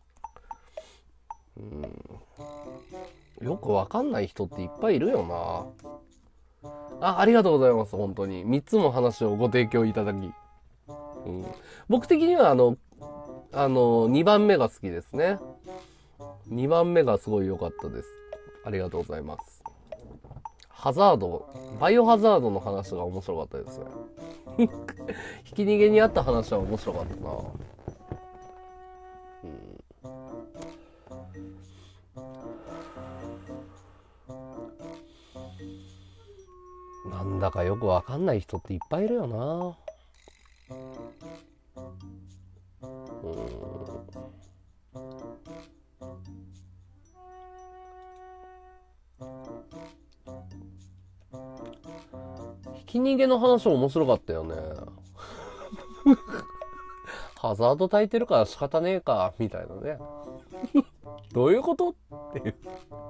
う。うん、よくわかんない人っていっぱいいるよな。あ、ありがとうございます。本当に。みっつも話をご提供いただき。うん、僕的にはあの、あの、にばんめが好きですね。にばんめがすごい良かったです。ありがとうございます。ハザード、バイオハザードの話が面白かったですね。ひき逃げにあった話は面白かったな。うん、なんだかよくわかんない人っていっぱいいるよな。うん、ひき逃げの話面白かったよね。ハザード焚いてるから仕方ねえかみたいなね。どういうことっていう。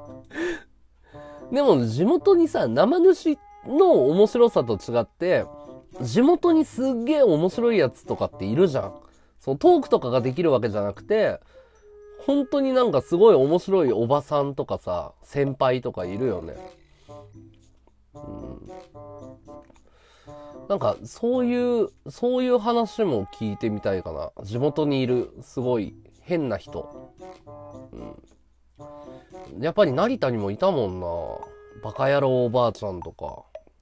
でも地元にさ、生主の面白さと違って、地元にすっげえ面白いやつとかっているじゃん。そのトークとかができるわけじゃなくて、本当になんかすごい面白いおばさんとかさ、先輩とかいるよね。うん、なんかそういうそういう話も聞いてみたいかな。地元にいるすごい変な人、うん、やっぱり成田にもいたもんな。バカ野郎おばあちゃんとか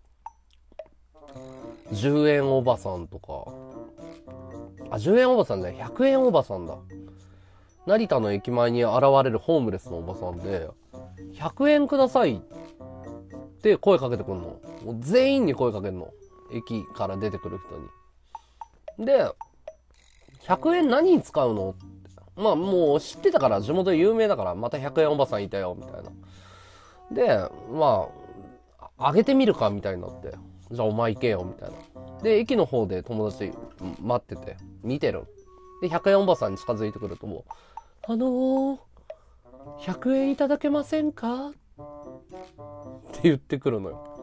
じゅうえんおばさんとか、あ、じゅうえんおばさんね、ひゃくえんおばさんだ。成田の駅前に現れるホームレスのおばさんで、ひゃくえんくださいって声かけてくんの。もう全員に声かけんの。駅から出てくる人に。で、ひゃくえん何に使うのって。まあもう知ってたから、地元有名だから、またひゃくえんおばさんいたよ、みたいな。で、まあ、あげてみるか、みたいになって。じゃあお前行けよ、みたいな。で、駅の方で友達待ってて、見てる。で、ひゃくえんおばさんに近づいてくると、もう、あのー、ひゃくえんいただけませんかって言ってくるのよ。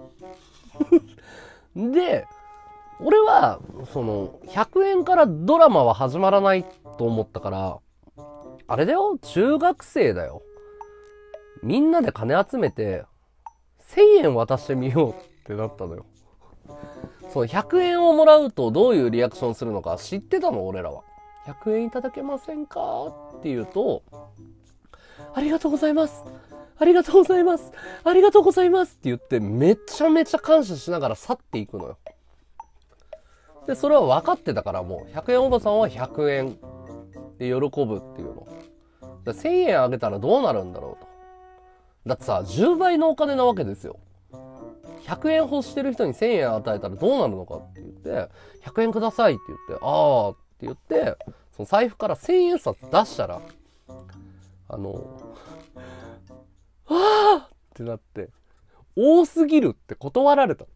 で、俺は、その、ひゃくえんからドラマは始まらないと思ったから、あれだよ、中学生だよ。みんなで金集めて、せんえん渡してみようってなったのよ。そのひゃくえんをもらうとどういうリアクションするのか知ってたの、俺らは。ひゃくえんいただけませんかって言うと、ありがとうございます。ありがとうございます。ありがとうございますって言ってめちゃめちゃ感謝しながら去っていくのよ。で、それは分かってたからもうひゃくえんおばさんはひゃくえんで喜ぶっていうの。でせんえんあげたらどうなるんだろうと。だってさ、じゅうばいのお金なわけですよ。ひゃくえん欲してる人にせんえん与えたらどうなるのかって言って、ひゃくえんくださいって言って、あーって言って、その財布からせんえん札出したら、あの、あーってなって、多すぎるって断られた。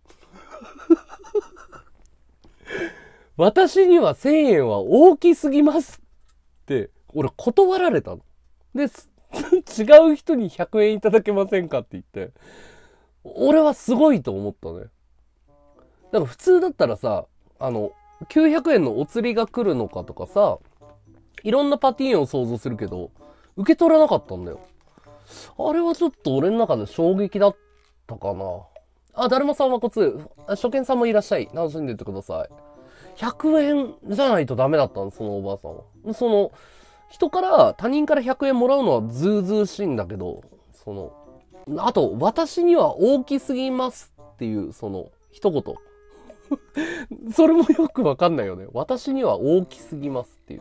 私にはせんえんは大きすぎますって、俺断られたの。で、違う人にひゃくえんいただけませんかって言って、俺はすごいと思ったね。なんか普通だったらさ、あの、きゅうひゃくえんのお釣りが来るのかとかさ、いろんなパティーンを想像するけど、受け取らなかったんだよ。あれはちょっと俺の中で衝撃だったかな。あ、だるまさんはこつ、初見さんもいらっしゃい。楽しんでってください。ひゃくえんじゃないとダメだったの、そのおばあさんは。その、人から、他人からひゃくえんもらうのはずうずうしいんだけど、その、あと、私には大きすぎますっていう、その、一言。 それもよくわかんないよね。私には大きすぎますっていう。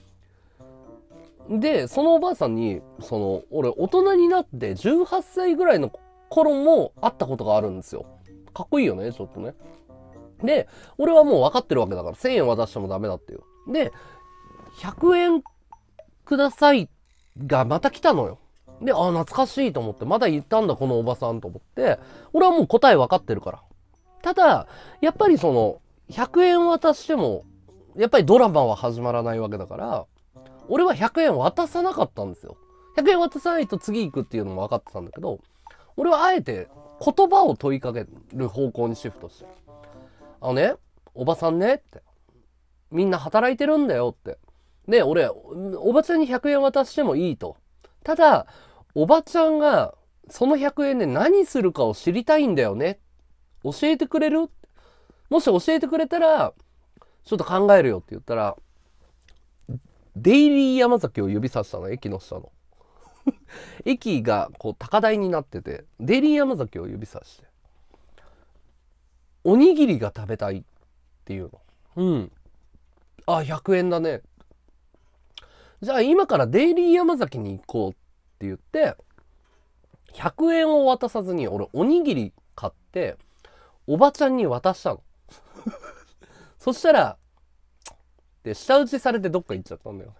で、そのおばあさんに、その、俺大人になってじゅうはっさいぐらいの頃も会ったことがあるんですよ。かっこいいよね、ちょっとね。で、俺はもう分かってるわけだから、せんえん渡してもダメだっていう。で、ひゃくえんくださいがまた来たのよ。で、あ、懐かしいと思って、まだ言ったんだ、このおばさんと思って、俺はもう答え分かってるから。ただ、やっぱりその、ひゃくえん渡しても、やっぱりドラマは始まらないわけだから、俺はひゃくえん渡さなかったんですよ。ひゃくえん渡さないと次行くっていうのも分かってたんだけど、俺はあえて言葉を問いかける方向にシフトして。あのね、おばさんねって。みんな働いてるんだよって。で、俺、おばちゃんにひゃくえん渡してもいいと。ただ、おばちゃんがそのひゃくえんで何するかを知りたいんだよね。教えてくれる？もし教えてくれたら、ちょっと考えるよって言ったら、デイリー山崎を指さしたの、駅の下の。駅がこう高台になってて、デイリー山崎を指さして、おにぎりが食べたいっていうの。うん。あ、ひゃくえんだね。じゃあ今からデイリー山崎に行こうって言って、ひゃくえんを渡さずに俺おにぎり買って、おばちゃんに渡したの。そしたら、で、舌打ちされてどっか行っちゃったんだよ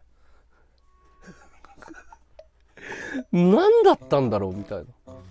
ね。何だったんだろうみたい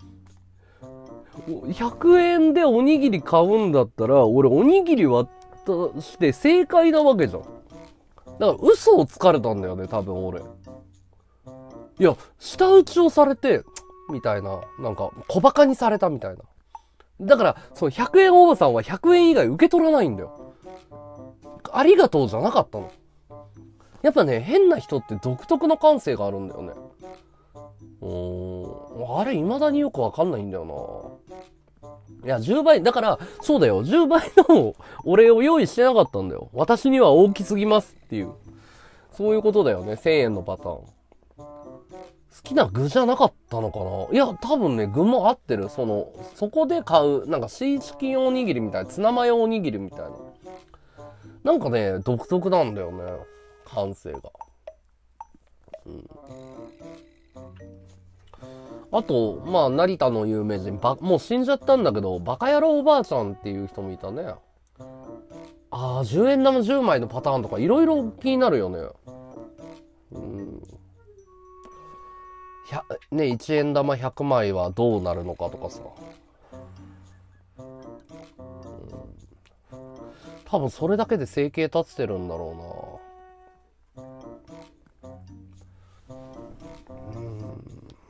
な。ひゃくえんでおにぎり買うんだったら、俺おにぎり渡して正解なわけじゃん。だから嘘をつかれたんだよね、多分俺。いや、舌打ちをされて、みたいな、なんか小馬鹿にされたみたいな。だから、そのひゃくえんおばさんはひゃくえん以外受け取らないんだよ。ありがとうじゃなかったの。やっぱね、変な人って独特の感性があるんだよね。うーん。あれ、未だによくわかんないんだよな。いや、じゅうばい、だから、そうだよ。じゅうばいのお礼を用意してなかったんだよ。私には大きすぎますっていう。そういうことだよね。せんえんのパターン。好きな具じゃなかったのかな。いや、多分ね、具も合ってる。その、そこで買う、なんかシーチキンおにぎりみたいな、ツナマヨおにぎりみたいな。なんかね、独特なんだよね。感性が。うん。あと、まあ、成田の有名人、ば、もう死んじゃったんだけど、バカ野郎おばあちゃんっていう人もいたね。ああ、じゅうえん玉じゅうまいのパターンとかいろいろ気になるよね。うん。ね、いちえん玉ひゃくまいはどうなるのかとかさ。うん、多分それだけで生計立ってるんだろうな。うん。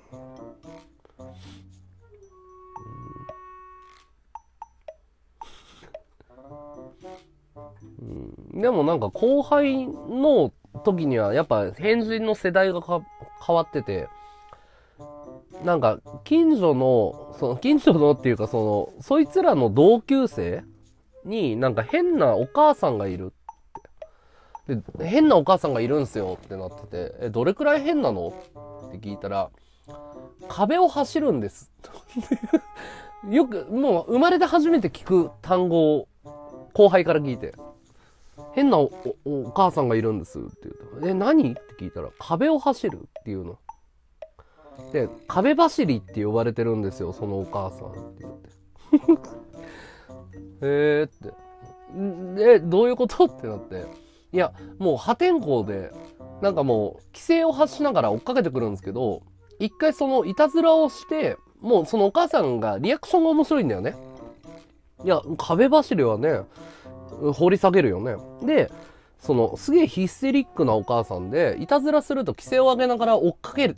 うん、でもなんか後輩の時にはやっぱ変人の世代がか変わってて、なんか近所のその近所のっていうかそのそいつらの同級生になんか変なお母さんがいるって。で、変なお母さんがいるんすよってなってて、え、どれくらい変なのって聞いたら、壁を走るんですよくもう生まれて初めて聞く単語を後輩から聞いて、変な お, お, お母さんがいるんですって言うと、え、何って聞いたら、壁を走るっていうので、壁走りって呼ばれてるんですよ、そのお母さんって言ってへーって、で、どういうことってなって、いや、もう破天荒で、なんかもう規制を発しながら追っかけてくるんですけど、一回そのいたずらをして、もうそのお母さんがリアクションが面白いんだよね。いや、壁走りはね、掘り下げるよね。で、そのすげえヒステリックなお母さんで、いたずらすると規制を上げながら追っかけるって、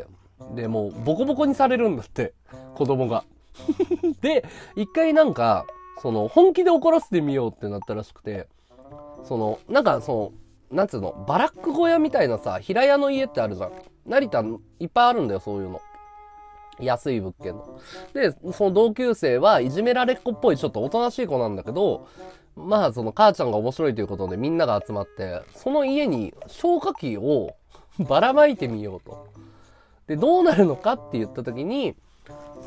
でもうボコボコにされるんだって、子供がで、一回なんかその本気で怒らせてみようってなったらしくて、そのなんかそのなんつうの、バラック小屋みたいなさ、平屋の家ってあるじゃん。成田いっぱいあるんだよ、そういうの。安い物件の。で、その同級生はいじめられっ子っぽいちょっとおとなしい子なんだけど、まあその母ちゃんが面白いということでみんなが集まって、その家に消火器をばらまいてみようと。で、どうなるのかって言った時に、そ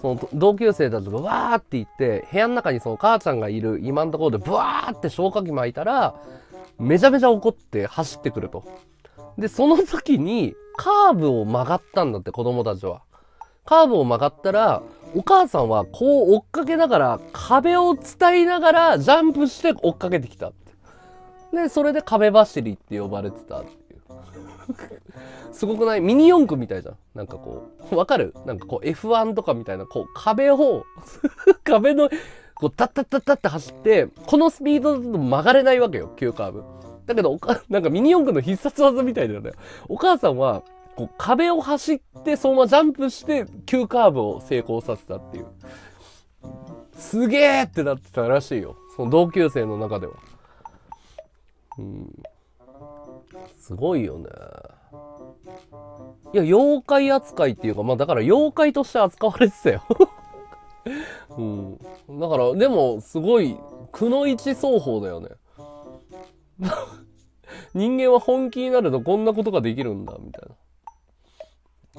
その同級生たちがわーって言って、部屋の中にその母ちゃんがいる今のところでブワーって消火器巻いたら、めちゃめちゃ怒って走ってくると。で、その時にカーブを曲がったんだって、子供たちは。カーブを曲がったら、お母さんはこう追っかけながら、壁を伝いながらジャンプして追っかけてきたって。で、それで壁走りって呼ばれてたっていう。すごくない？ミニ四駆みたいじゃん。なんかこう、わかる？なんかこう エフワン とかみたいな、こう壁を、壁の、こうタッタッタッタッって走って、このスピードだと曲がれないわけよ、急カーブ。だけど、おか、なんかミニ四駆の必殺技みたいだよね。お母さんは、こう壁を走って、そのままジャンプして、急カーブを成功させたっていう。すげーってなってたらしいよ。その同級生の中では。うん。すごいよね。いや、妖怪扱いっていうか、まあだから妖怪として扱われてたよ。うん。だから、でも、すごい、くのいち双方だよね。人間は本気になるとこんなことができるんだ、みたいな。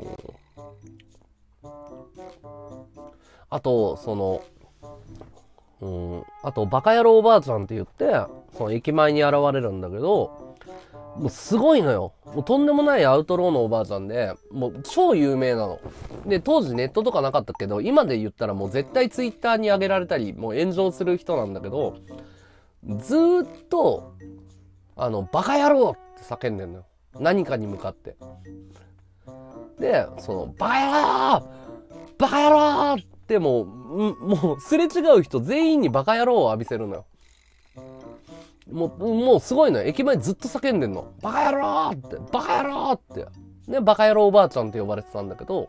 あと、その、うん、あと、バカ野郎おばあちゃんって言って、その駅前に現れるんだけど、もうすごいのよ。もうとんでもないアウトローのおばあちゃんで、もう超有名なの。で、当時ネットとかなかったけど、今で言ったらもう絶対ツイッターに上げられたり、もう炎上する人なんだけど、ずーっと、あの、バカ野郎って叫んでんのよ。何かに向かって。で、その、バカ野郎バカ野郎ってもう、もうすれ違う人全員にバカ野郎を浴びせるのよ。もう、もうすごいのよ。駅前ずっと叫んでんの。バカ野郎って、バカ野郎って。ね、バカ野郎おばあちゃんって呼ばれてたんだけど、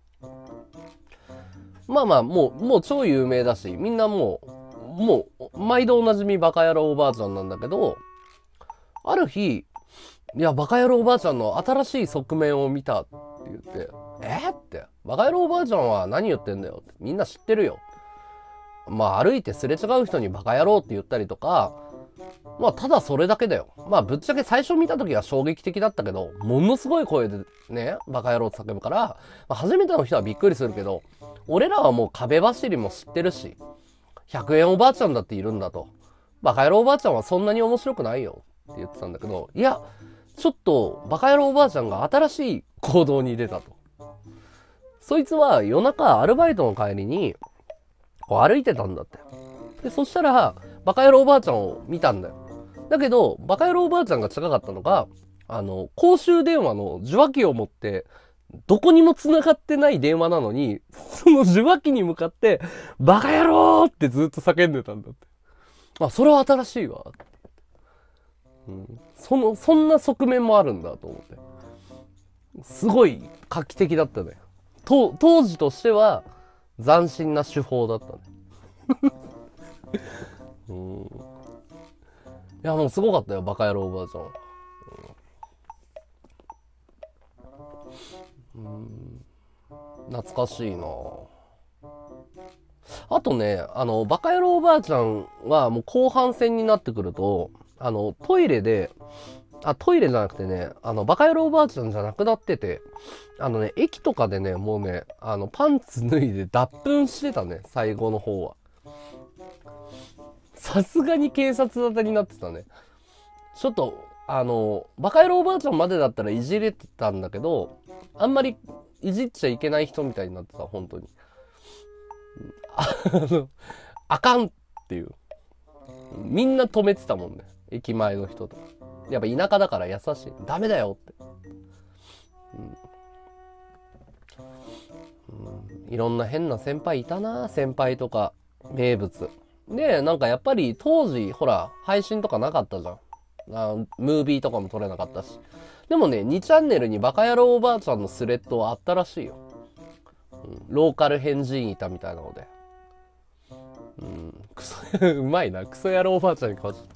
まあまあ、もう、もう超有名だし、みんなもう、もう、毎度おなじみバカ野郎おばあちゃんなんだけど、ある日、いや、バカ野郎おばあちゃんの新しい側面を見たって言って、えって、バカ野郎おばあちゃんは何言ってんだよって、みんな知ってるよ。まあ歩いてすれ違う人にバカ野郎って言ったりとか、まあただそれだけだよ。まあぶっちゃけ最初見た時は衝撃的だったけど、ものすごい声でね、バカ野郎って叫ぶから、まあ、初めての人はびっくりするけど、俺らはもう壁走りも知ってるし、ひゃくえんおばあちゃんだっているんだと。バカ野郎おばあちゃんはそんなに面白くないよって言ってたんだけど、いや、ちょっとバカ野郎おばあちゃんが新しい行動に出たと。そいつは夜中アルバイトの帰りに、こう歩いてたんだって。で、そしたら、バカ野郎おばあちゃんを見たんだよ。だけど、バカ野郎おばあちゃんが近かったのが、あの、公衆電話の受話器を持って、どこにも繋がってない電話なのに、その受話器に向かって、バカ野郎ってずっと叫んでたんだって。あ、それは新しいわ。うん、その、そんな側面もあるんだと思って。すごい画期的だったね。と、当時としては、斬新な手法だったね。うん、いや、もうすごかったよ、バカ野郎おばあちゃん。うん、懐かしいな。あとね、あの、バカ野郎おばあちゃんはもう後半戦になってくると、あの、トイレで、あ、トイレじゃなくてね、あの、バカ野郎おばあちゃんじゃなくなってて、あのね、駅とかでね、もうね、あの、パンツ脱いで脱粉してたね、最後の方は。さすがに警察沙汰になってたね。ちょっと、あの、バカ野郎おばあちゃんまでだったらいじれてたんだけど、あんまりいじっちゃいけない人みたいになってた、本当に。あの、あかんっていう。みんな止めてたもんね。駅前の人とか。やっぱ田舎だから優しい。ダメだよって。うんうん、いろんな変な先輩いたな。先輩とか、名物。で、なんかやっぱり当時、ほら、配信とかなかったじゃん。あムービーとかも撮れなかったし。でもね、にチャンネルにバカ野郎おばあちゃんのスレッドはあったらしいよ。うん、ローカル変人いたみたいなので。うん、クソ、うまいな。クソ野郎おばあちゃんに変わっちゃった。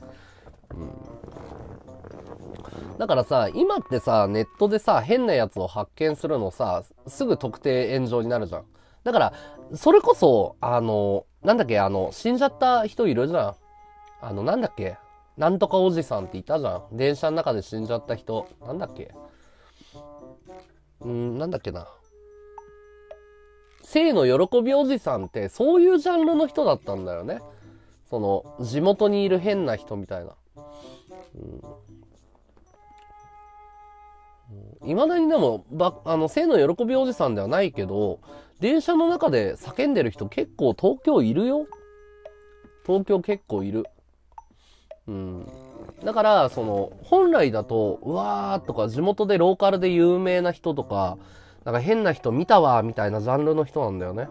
うん。だからさ、今ってさ、ネットでさ、変なやつを発見するのさ、すぐ特定炎上になるじゃん。だから、それこそ、あの、なんだっけ、あの、死んじゃった人いるじゃん。あの、なんだっけ、なんとかおじさんっていたじゃん。電車の中で死んじゃった人。なんだっけ。うーん、なんだっけな。 生の喜びおじさんってそういうジャンルの人だったんだよね。その地元にいる変な人みたいな。いま、うん、だにでもばあの生の喜びおじさんではないけど、電車の中で叫んでる人結構東京いるよ。東京結構いる。うん。だからその本来だとうわーとか地元でローカルで有名な人とかなんか変な人見たわみたいなジャンルの人なんだよね。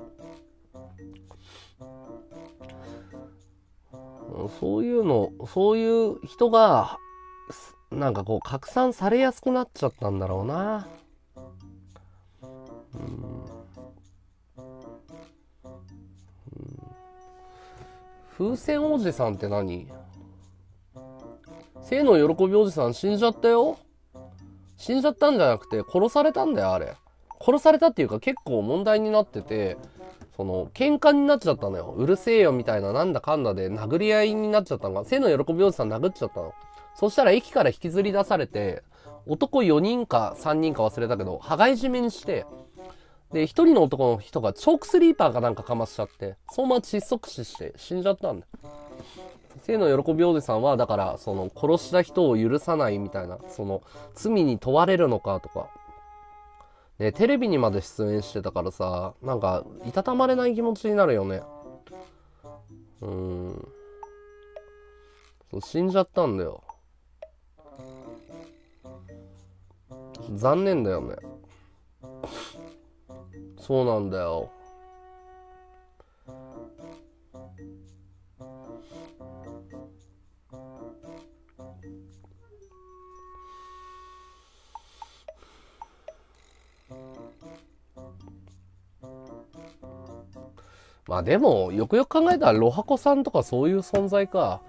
そういうの、そういう人がなんかこう拡散されやすくなっちゃったんだろうな。うん、風船おじさんって何？生の喜びおじさん死んじゃったよ。死んじゃったんじゃなくて殺されたんだよ、あれ。殺されたっていうか結構問題になってて、その喧嘩になっちゃったのよ。うるせえよみたいななんだかんだで殴り合いになっちゃったのが、生の喜びおじさん殴っちゃったの。そしたら駅から引きずり出されて、男よにんかさんにんか忘れたけど、羽交い締めにして、で、一人の男の人がチョークスリーパーかなんかかましちゃって、そのまま窒息死して死んじゃったんだよ。生の喜びおじさんは、だから、その、殺した人を許さないみたいな、その、罪に問われるのかとか、ね、テレビにまで出演してたからさ、なんか、いたたまれない気持ちになるよね。うーん。そう、死んじゃったんだよ。残念だよね。そうなんだよ。まあでも、よくよく考えたら、ロハコさんとかそういう存在か。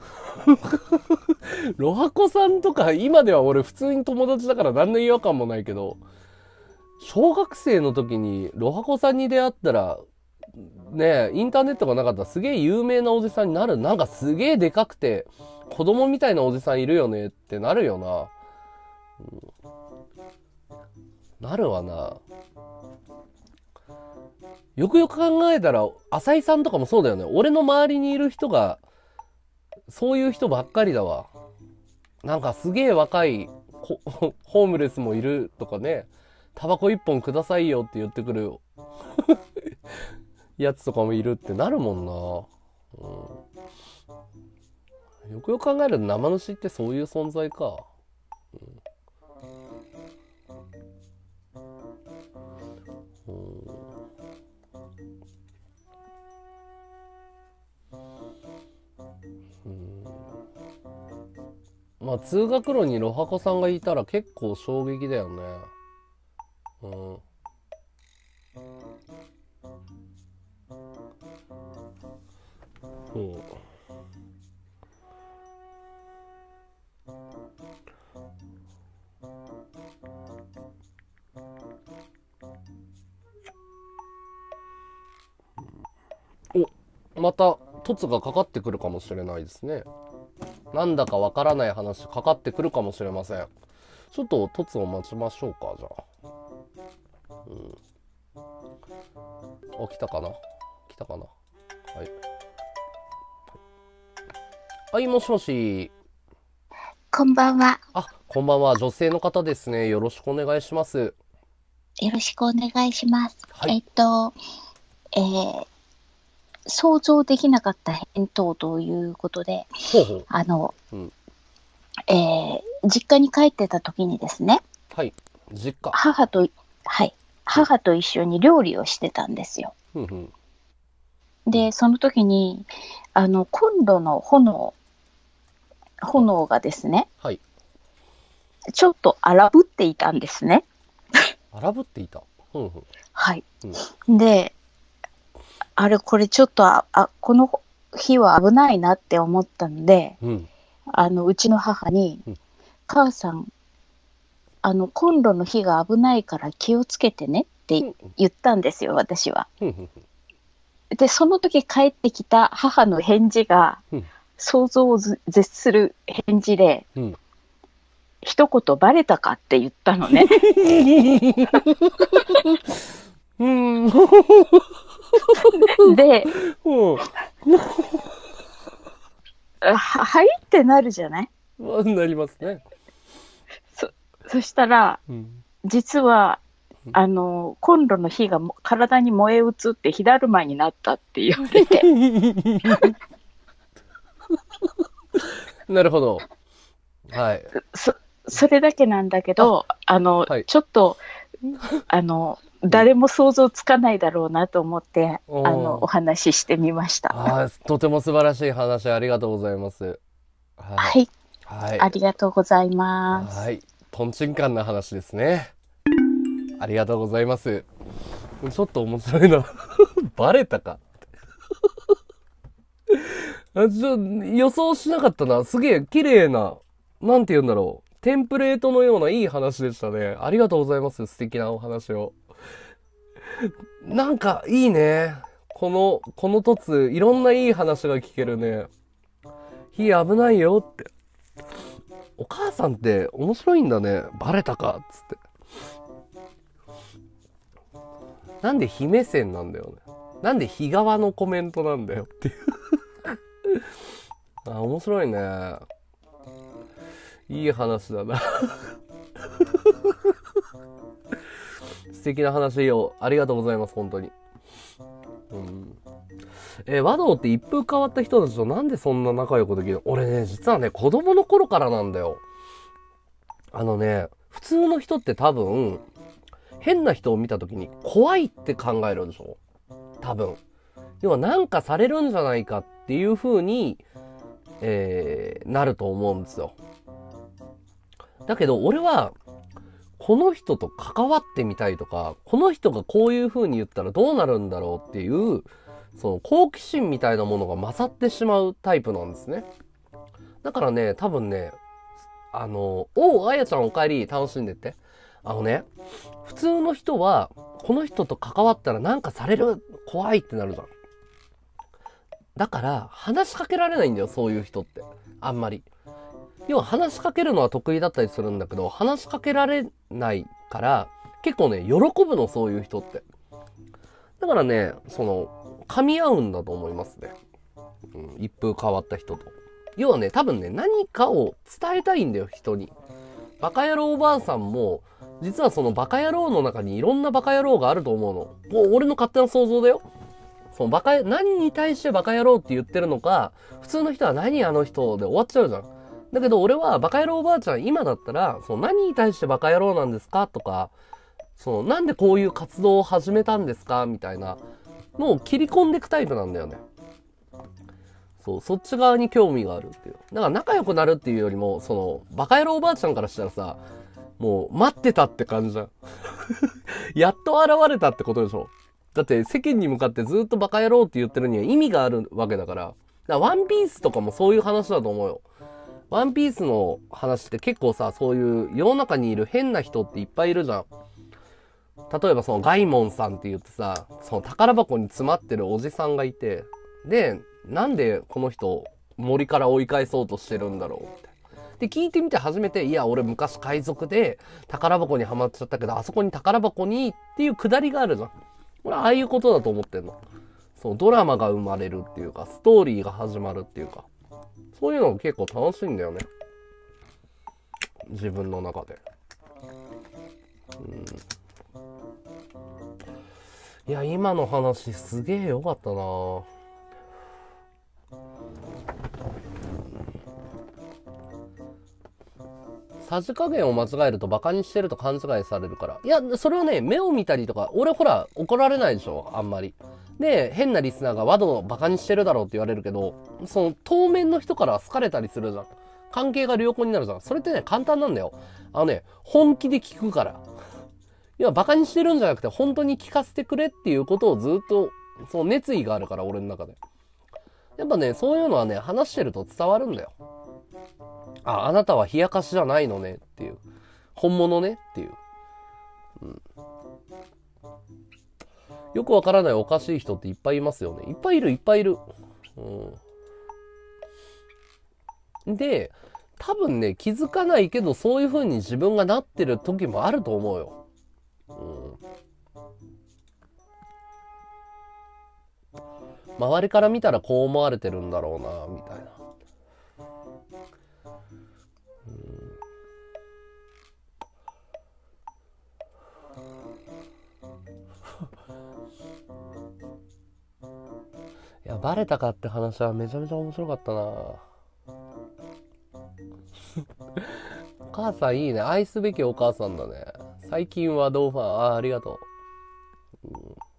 ロハコさんとか、今では俺普通に友達だから何の違和感もないけど、小学生の時にロハコさんに出会ったら、ねえ、インターネットがなかったらすげえ有名なおじさんになる。なんかすげえでかくて、子供みたいなおじさんいるよねってなるよな。うん、なるわな。よくよく考えたら、浅井さんとかもそうだよね。俺の周りにいる人が、そういう人ばっかりだわ。なんかすげえ若いホームレスもいるとかね。タバコ一本くださいよって言ってくるやつとかもいるってなるもんな。うん、よくよく考えると生主ってそういう存在か。うんうんまあ通学路にロハコさんがいたら結構衝撃だよね。うん。うん。お、また凸がかかってくるかもしれないですね。なんだかわからない話かかってくるかもしれません。ちょっと凸を待ちましょうか、じゃあ。うん。あ、来たかな来たかなはい。はい、もしもし。 こんばんは。 あ、こんばんは。女性の方ですね。よろしくお願いします。 よろしくお願いします。 はい、 えっと、えー、想像できなかった返答ということで、 ほうほうあの、 うん、 えー、実家に帰ってた時にですね、 はい、実家。 母と、はい、母と一緒に料理をしてたんですよ。 うんうん、 で、その時に、あの、コンロの炎、炎がですね、 はい、 ちょっと荒ぶっていたんですね。 荒ぶっていた。うんうん、 はい、うん。で、あれ、これちょっとあ、あ、この日は危ないなって思ったので、 うん、 あの、うちの母に、うん、母さん、あの、コンロの火が危ないから気をつけてねって言ったんですよ、私は。 うんうんで、その時返ってきた母の返事が、うん、想像を絶する返事で、うん、一言バレたかって言ったのね。 うん。 で、 うん。 は、はいってなるじゃない？ なりますね。 そ、そしたら、 うん、 実は、あの、コンロの火が体に燃え移って火だるまになったって言われて。 なるほど。はい。 そ、それだけなんだけど、あ, あの、はい、ちょっと、あの、誰も想像つかないだろうなと思って、うん、あの、お話ししてみました。 あ、とても素晴らしい話ありがとうございます。 はい。はい。はい、ありがとうございます。 はい。とんちんかんな話ですね。ありがとうございます。ちょっと面白いな。バレたかあ、ちょ予想しなかったな。すげえ綺麗な、なんて言うんだろう。テンプレートのようないい話でしたね。ありがとうございます。素敵なお話を。なんかいいね。この、この凸、いろんないい話が聞けるね。火危ないよって。お母さんって面白いんだね。バレたかっつって。なんで火目線なんだよね。なんで火側のコメントなんだよっていうあ、面白いね。いい話だな素敵な話をありがとうございます、本当に。うん、えー、和道って一風変わった人たちとなんでそんな仲良くできる？俺ね、実はね、子供の頃からなんだよ。あのね、普通の人って多分、変な人を見た時に怖いって考えるでしょ？多分。要はなんかされるんじゃないかっていう風に、えー、なると思うんですよ。だけど俺は、この人と関わってみたいとか、この人がこういう風に言ったらどうなるんだろうっていう、その好奇心みたいなものが勝ってしまうタイプなんですね。だからね、多分ね、あの、おう、あやちゃんお帰り、楽しんでって。あのね、普通の人は、この人と関わったらなんかされる、怖いってなるじゃん。だから、話しかけられないんだよ、そういう人って。あんまり。要は話しかけるのは得意だったりするんだけど、話しかけられないから、結構ね、喜ぶの、そういう人って。だからね、その、噛み合うんだと思いますね。うん、一風変わった人と。要はね、多分ね、何かを伝えたいんだよ、人に。バカ野郎おばあさんも、実はそのバカ野郎の中にいろんなバカ野郎があると思うの。もう俺の勝手な想像だよ。そのバカ、何に対してバカ野郎って言ってるのか、普通の人は何あの人で終わっちゃうじゃん。だけど俺はバカ野郎おばあちゃん今だったら、その何に対してバカ野郎なんですかとか、そのなんでこういう活動を始めたんですかみたいなのを切り込んでいくタイプなんだよね。そう、そっち側に興味があるっていう。だから仲良くなるっていうよりも、その、バカ野郎おばあちゃんからしたらさ、もう待ってたって感じじゃん。やっと現れたってことでしょ。だって世間に向かってずっとバカ野郎って言ってるには意味があるわけだから。だからワンピースとかもそういう話だと思うよ。ワンピースの話って結構さ、そういう世の中にいる変な人っていっぱいいるじゃん。例えばそのガイモンさんって言ってさ、その宝箱に詰まってるおじさんがいて、で、なんでこの人森から追い返そうとしてるんだろうって。で、聞いてみて初めて、いや、俺昔海賊で宝箱にはまっちゃったけど、あそこに宝箱にっていうくだりがあるじゃん。俺はああいうことだと思ってんの。そう、ドラマが生まれるっていうか、ストーリーが始まるっていうか、そういうのが結構楽しいんだよね。自分の中で。うん。いや、今の話すげえ良かったな。さじ加減を間違えるとバカにしてると勘違いされるから。いや、それをね、目を見たりとか、俺ほら、怒られないでしょ、あんまり。で、変なリスナーがワドバカにしてるだろうって言われるけど、その、当面の人から好かれたりするじゃん。関係が良好になるじゃん。それってね、簡単なんだよ。あのね、本気で聞くから。いや、バカにしてるんじゃなくて、本当に聞かせてくれっていうことをずっと、その熱意があるから、俺の中で。やっぱね、そういうのはね、話してると伝わるんだよ。あ、あなたは冷やかしじゃないのねっていう。本物ねっていう。うん。よくわからないおかしい人っていっぱいいますよね。いっぱいいる、いっぱいいる。うん。で、多分ね、気づかないけど、そういう風に自分がなってる時もあると思うよ。うん。 周りから見たらこう思われてるんだろうなみたいな。うんいやバレたかって話はめちゃめちゃ面白かったな。お母さんいいね。愛すべきお母さんだね。最近はドーファン、ああ、ありがとう。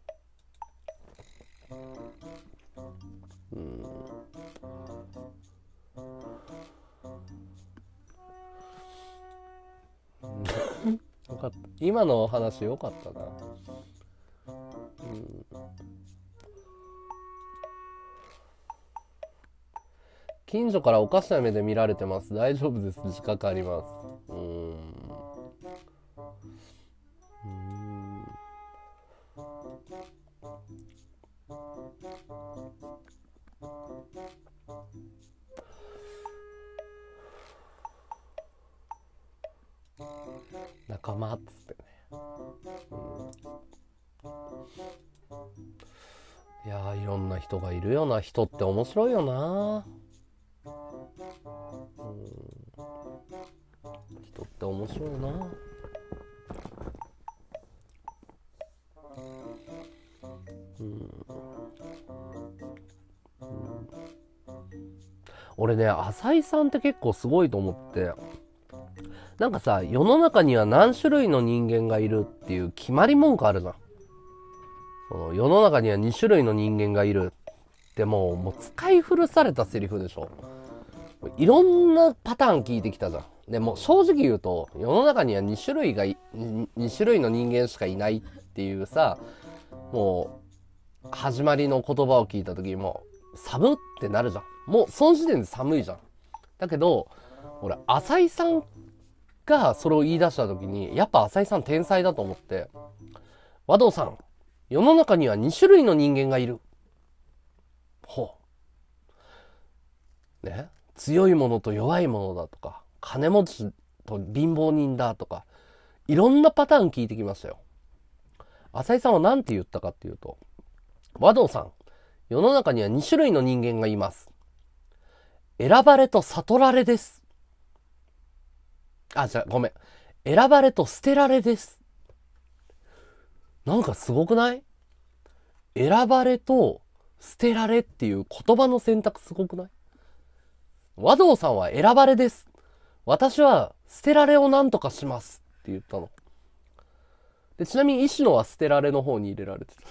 うん。うん、よかった。今のお話よかったな。うん。近所からおかしな目で見られてます。大丈夫です。自覚あります。うーん。うーん。仲間っつってね。うん、いやーいろんな人がいるよな。人って面白いよな。うん、人って面白いな。うんうん、俺ね浅井さんって結構すごいと思って、なんかさ世の中には何種類の人間がいるっていう決まり文句あるじゃん。その世の中にはに種類の人間がいるってもう、もう使い古されたセリフでしょ。いろんなパターン聞いてきたじゃん。でも正直言うと世の中にはに種類がいに種類の人間しかいないっていうさ、もう始まりの言葉を聞いた時も寒ってなるじゃん。もうその時点で寒いじゃん。だけど俺浅井さんがそれを言い出した時にやっぱ浅井さん天才だと思って、和道さん世の中にはに種類の人間がいる。ほうね、強い者と弱い者だとか、金持ちと貧乏人だとか、いろんなパターン聞いてきましたよ。浅井さんは何て言ったかっていうと、和道さん世の中にはに種類の人間がいます。選ばれと悟られです。あ、じゃあごめん。選ばれと捨てられです。なんかすごくない？選ばれと捨てられっていう言葉の選択すごくない？和道さんは選ばれです。私は捨てられを何とかしますって言ったの。でちなみに石野は捨てられの方に入れられてた。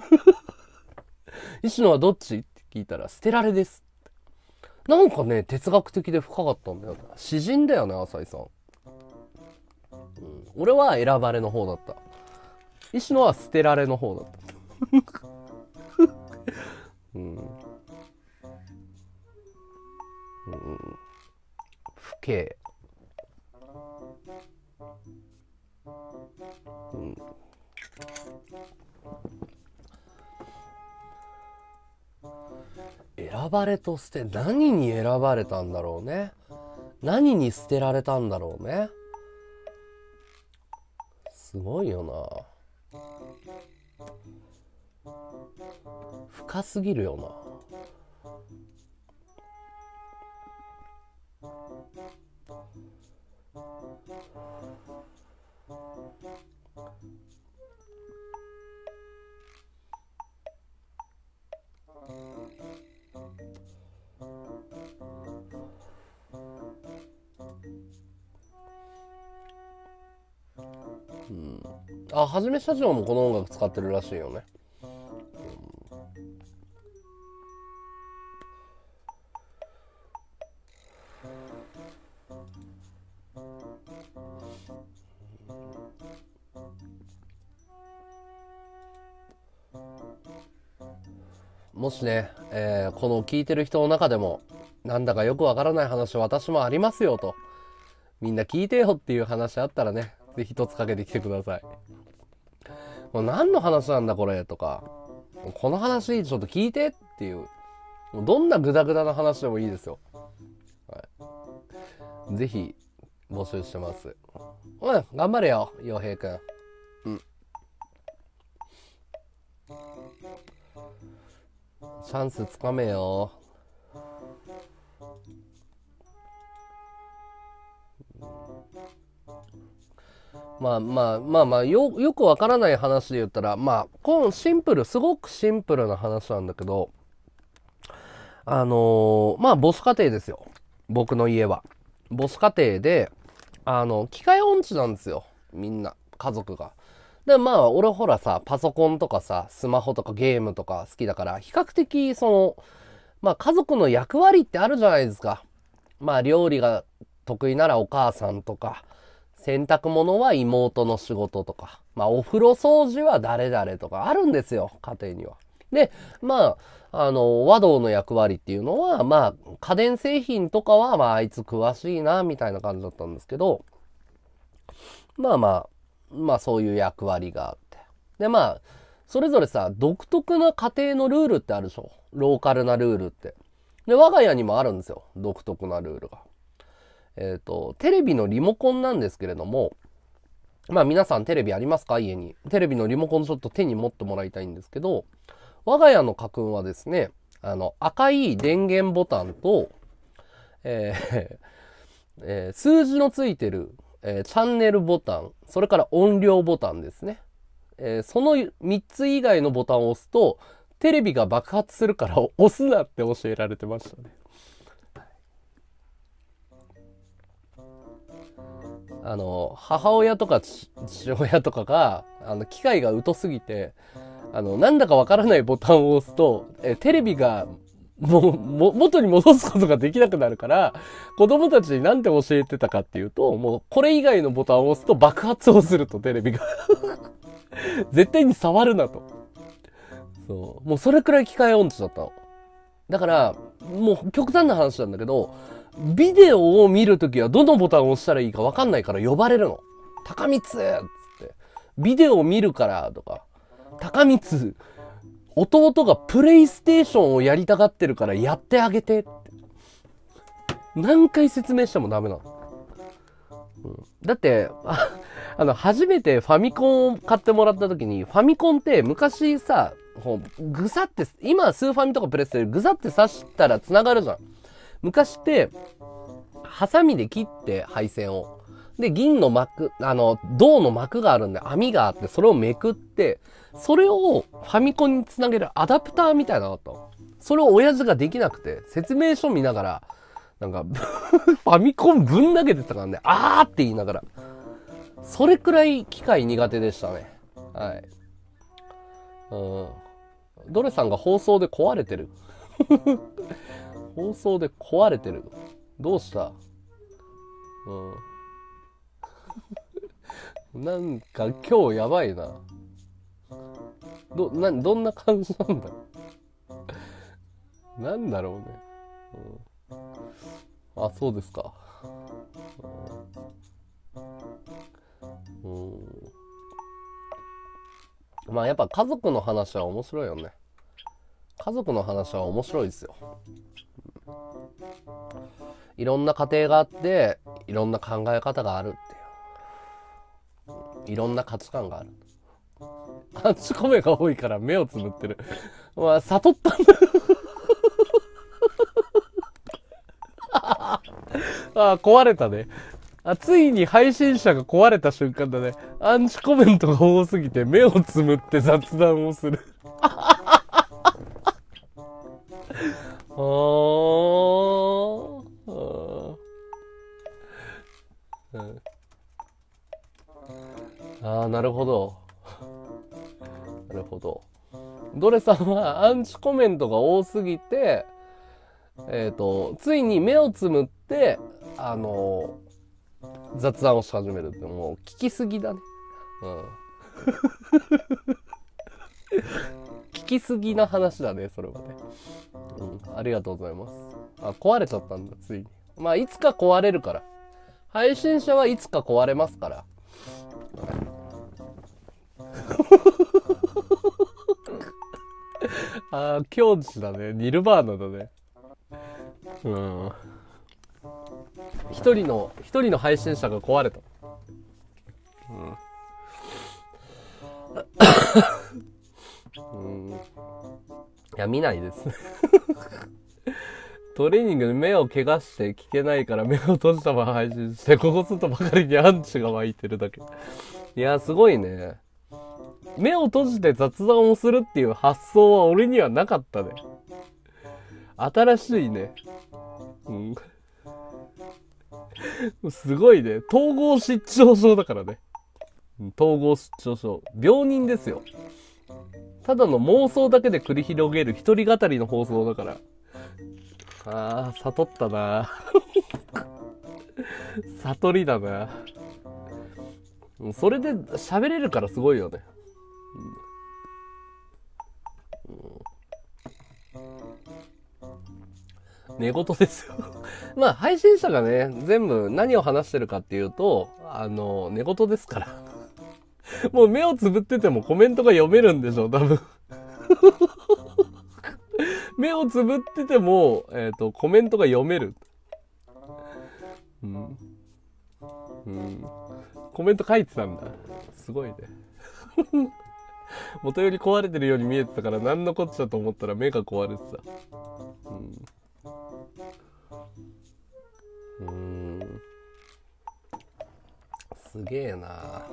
石野はどっちって聞いたら捨てられです。なんかね哲学的で深かったんだよ。詩人だよね浅井さん。うん、俺は選ばれの方だった。石野は捨てられの方だった。うん。うん。不敬。うん。選ばれと捨て、何に選ばれたんだろうね。何に捨てられたんだろうね。すごいよな。深すぎるよな。うん、あ、はじめ社長もこの音楽使ってるらしいよね。もしね、えー、この聞いてる人の中でもなんだかよくわからない話私もありますよと、みんな聞いてよっていう話あったらね、ぜひ一つかけてきてください。もう何の話なんだこれとか、この話ちょっと聞いてっていう、もうどんなグダグダな話でもいいですよ。はい、ぜひ募集してます。うん、頑張れよ陽平くん。うん。 チャンスつかめよ。まあまあまあまあよ、よくわからない話で言ったら、まあ、このシンプル、すごくシンプルな話なんだけど、あのー、まあ、母子家庭ですよ。僕の家は。母子家庭で、あの、機械音痴なんですよ。みんな、家族が。で、まあ、俺ほらさ、パソコンとかさ、スマホとかゲームとか好きだから、比較的、その、まあ、家族の役割ってあるじゃないですか。まあ、料理が得意ならお母さんとか、洗濯物は妹の仕事とか、まあ、お風呂掃除は誰々とかあるんですよ、家庭には。で、まあ、あの、和道の役割っていうのは、まあ、家電製品とかは、まあ、あいつ詳しいな、みたいな感じだったんですけど、まあまあ、まあ、そういう役割があって。で、まあ、それぞれさ、独特な家庭のルールってあるでしょ。ローカルなルールって。で、我が家にもあるんですよ。独特なルールが。えっと、テレビのリモコンなんですけれども、まあ皆さんテレビありますか？家に。テレビのリモコンちょっと手に持ってもらいたいんですけど、我が家の家訓はですね、あの、赤い電源ボタンと、えーえー、数字のついてる、えー、チャンネルボタン、それから音量ボタンですね。えー、そのみっつ以外のボタンを押すと、テレビが爆発するから押すなって教えられてましたね。あの、母親とか父親とかが、あの、機械が疎すぎて、あの、なんだかわからないボタンを押すと、え、テレビが、もう、も、元に戻すことができなくなるから、子供たちになんて教えてたかっていうと、もう、これ以外のボタンを押すと爆発をすると、テレビが。絶対に触るなと。そう。もうそれくらい機械音痴だったの。だから、もう極端な話なんだけど、ビデオを見るときはどのボタンを押したらいいか分かんないから呼ばれるの。高光っつって。ビデオを見るからとか。高光、弟がプレイステーションをやりたがってるからやってあげてって。何回説明してもダメなの。うん、だって、あ、あの、初めてファミコンを買ってもらったときに、ファミコンって昔さ、ぐさって、今スーファミとかプレステでぐさって刺したら繋がるじゃん。昔って、ハサミで切って配線を。で、銀の膜、あの、銅の膜があるんで網があって、それをめくって、それをファミコンにつなげるアダプターみたいなのがあったの。それを親父ができなくて、説明書見ながら、なんか、ファミコンぶん投げてたからね、あーって言いながら。それくらい機械苦手でしたね。はい。うん。ドレさんが放送で壊れてる。放送で壊れてる。どうした？うん。なんか今日やばいな。ど、な、どんな感じなんだろう。なんだろうね。うん、あ、そうですか。うん。うん、まあやっぱ家族の話は面白いよね。家族の話は面白いですよ。いろんな家庭があって、いろんな考え方があるっていう。いろんな価値観がある。アンチコメが多いから目をつむってる。まあ、悟ったんだ。ああ、壊れたね。あ、ついに配信者が壊れた瞬間だね。アンチコメントが多すぎて目をつむって雑談をする。あーあー、うん、あー、なるほど。なるほど。ドレさんはアンチコメントが多すぎて、えっと、ついに目をつむって、あのー、雑談をし始めるって、もう聞きすぎだね。うん。聞きすぎな話だね、それはね。うん、ありがとうございます。あ、壊れちゃったんだ、ついに。まあ、いつか壊れるから。配信者はいつか壊れますから。ああ、境地だね。ニルバーナだね。うん。一人の、一人の配信者が壊れた。うん。うん、いや、見ないです。トレーニングで目を怪我して聞けないから目を閉じたまま配信して、ここするとばかりにアンチが湧いてるだけ。いや、すごいね。目を閉じて雑談をするっていう発想は俺にはなかったね。新しいね。うん。すごいね。統合失調症だからね。統合失調症。病人ですよ。ただの妄想だけで繰り広げる一人語りの放送だから。ああ、悟ったな。悟りだな。それで喋れるからすごいよね。うんうん、寝言ですよ。まあ配信者がね、全部何を話してるかっていうと、あの、寝言ですから。もう目をつぶっててもコメントが読めるんでしょ、多分。目をつぶってても、えっと、コメントが読める。うん。うん。コメント書いてたんだ。すごいね。元より壊れてるように見えてたから何のこっちゃと思ったら目が壊れてた。うん。うーん。すげえな。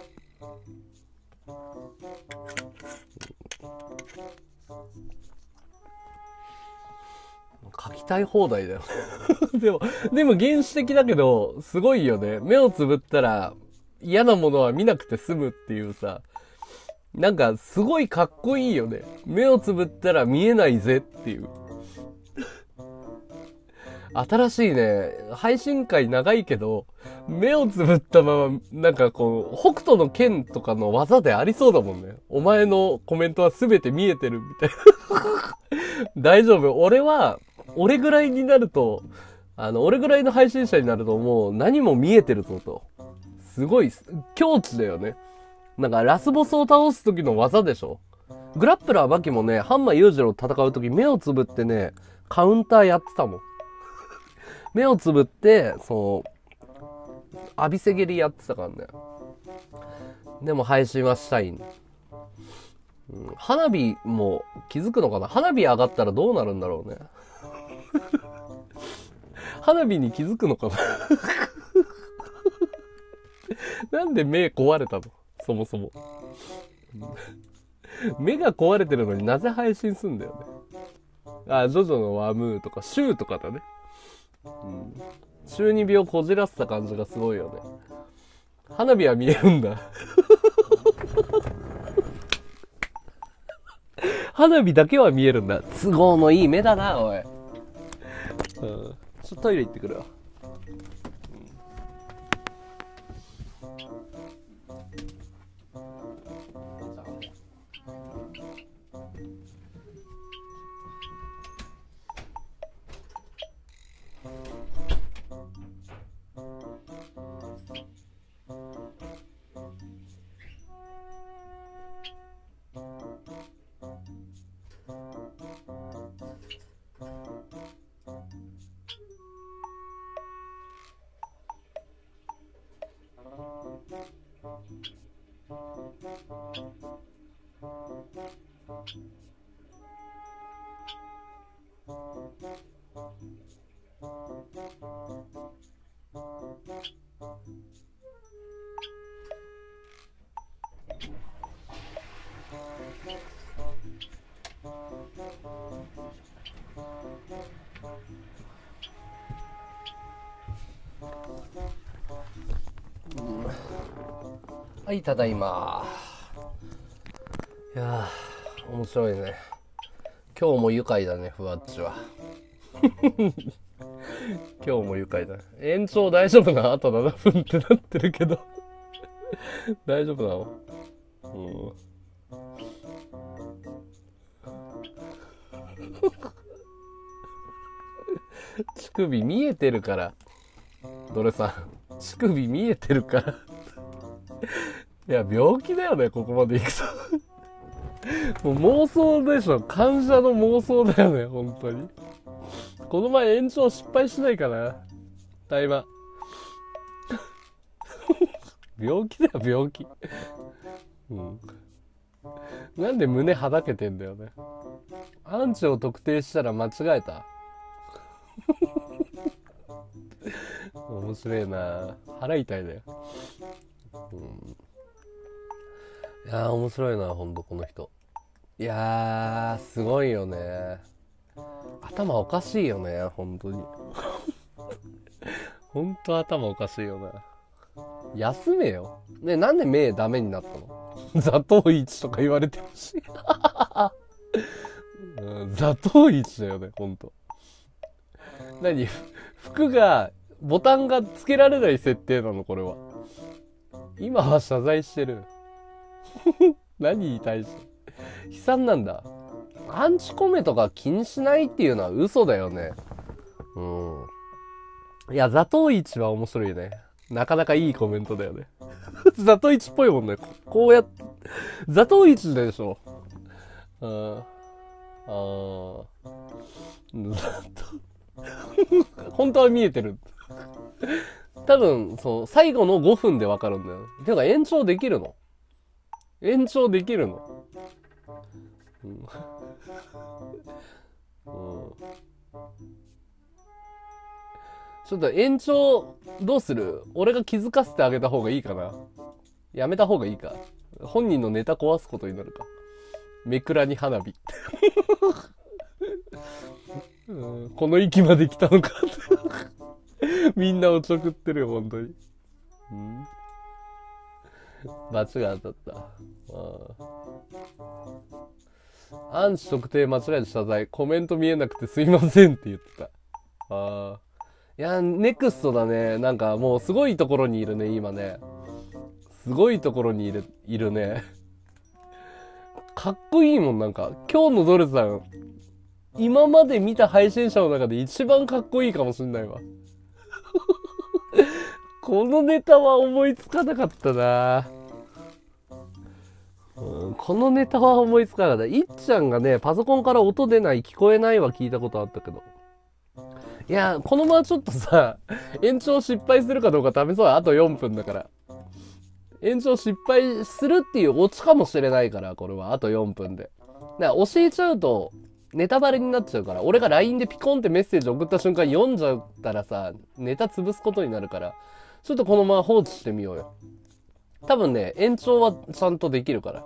書きたい放題だよ。でも、でも原始的だけど、すごいよね。目をつぶったら嫌なものは見なくて済むっていうさ、なんかすごいかっこいいよね。目をつぶったら見えないぜっていう。新しいね。配信会長いけど、目をつぶったまま、なんかこう、北斗の拳とかの技でありそうだもんね。お前のコメントは全て見えてるみたいな。大丈夫。俺は、俺ぐらいになると、あの、俺ぐらいの配信者になるともう何も見えてるぞと。すごい、境地だよね。なんかラスボスを倒す時の技でしょ。グラップラーバキもね、ハンマー裕次郎戦う時目をつぶってね、カウンターやってたもん。目をつぶって、そう、浴びせ蹴りやってたからね。でも配信はしたい、うん。花火も気づくのかな。花火上がったらどうなるんだろうね。花火に気づくのかな。なんで目壊れたのそもそも。目が壊れてるのになぜ配信すんだよね。あ、ジョジョのワムーとかシューとかだね。うん、中二病こじらせた感じがすごいよね。花火は見えるんだ。花火だけは見えるんだ。都合のいい目だな、おい。うん、ちょっとトイレ行ってくるわ。はい、ただいま。いやー、面白いね。今日も愉快だね、ふわっちは。今日も愉快だね。延長大丈夫なあとななふんってなってるけど。大丈夫なの？うん。乳首見えてるから。ドレさん、乳首見えてるから。いや、病気だよね、ここまで行くと。もう妄想でしょ。患者の妄想だよね、本当に。この前延長失敗しないかな。対話。病気だよ、病気。うん。 なんで胸はだけてんだよね。アンチを特定したら間違えた。面白いな。腹痛いだよ。うん、いやー面白いな、ほんとこの人。いやーすごいよね。頭おかしいよね、ほんとに。ほんと頭おかしいよな。休めよ。ね、なんで目ダメになったの？座頭市とか言われてほしい。うん、座頭市だよね、ほんと。何？服が、ボタンがつけられない設定なの、これは。今は謝罪してる。何に対して。悲惨なんだ。アンチコメとか気にしないっていうのは嘘だよね。うん。いや、座頭市は面白いね。なかなかいいコメントだよね。座頭市っぽいもんね。こうやって、座頭市でしょ。うん。ああ。座頭、本当は見えてる。多分、そう、最後のごふんでわかるんだよ。てか延長できるの？延長できるの？うん。うん、ちょっと延長どうする？俺が気づかせてあげた方がいいかな。やめた方がいいか。本人のネタ壊すことになるか。めくらに花火。うん、この域まで来たのか。みんなおちょくってるよ、本当に。うん、罰が当たった。あアンチ特定間違えて謝罪。コメント見えなくてすいませんって言ってた。ああ。いや、ネクストだね。なんかもうすごいところにいるね、今ね。すごいところにいる、いるね。かっこいいもん、なんか。今日のドルさん、今まで見た配信者の中で一番かっこいいかもしんないわ。このネタは思いつかなかったな。うん、このネタは思いつかなかった。いっちゃんがね、パソコンから音出ない、聞こえないは聞いたことあったけど。いや、このままちょっとさ、延長失敗するかどうか試そう。あとよんぷんだから。延長失敗するっていうオチかもしれないから、これは。あとよんぷんで。だから教えちゃうと、ネタバレになっちゃうから。俺が ライン でピコンってメッセージ送った瞬間読んじゃったらさ、ネタ潰すことになるから、ちょっとこのまま放置してみようよ。多分ね、延長はちゃんとできるから。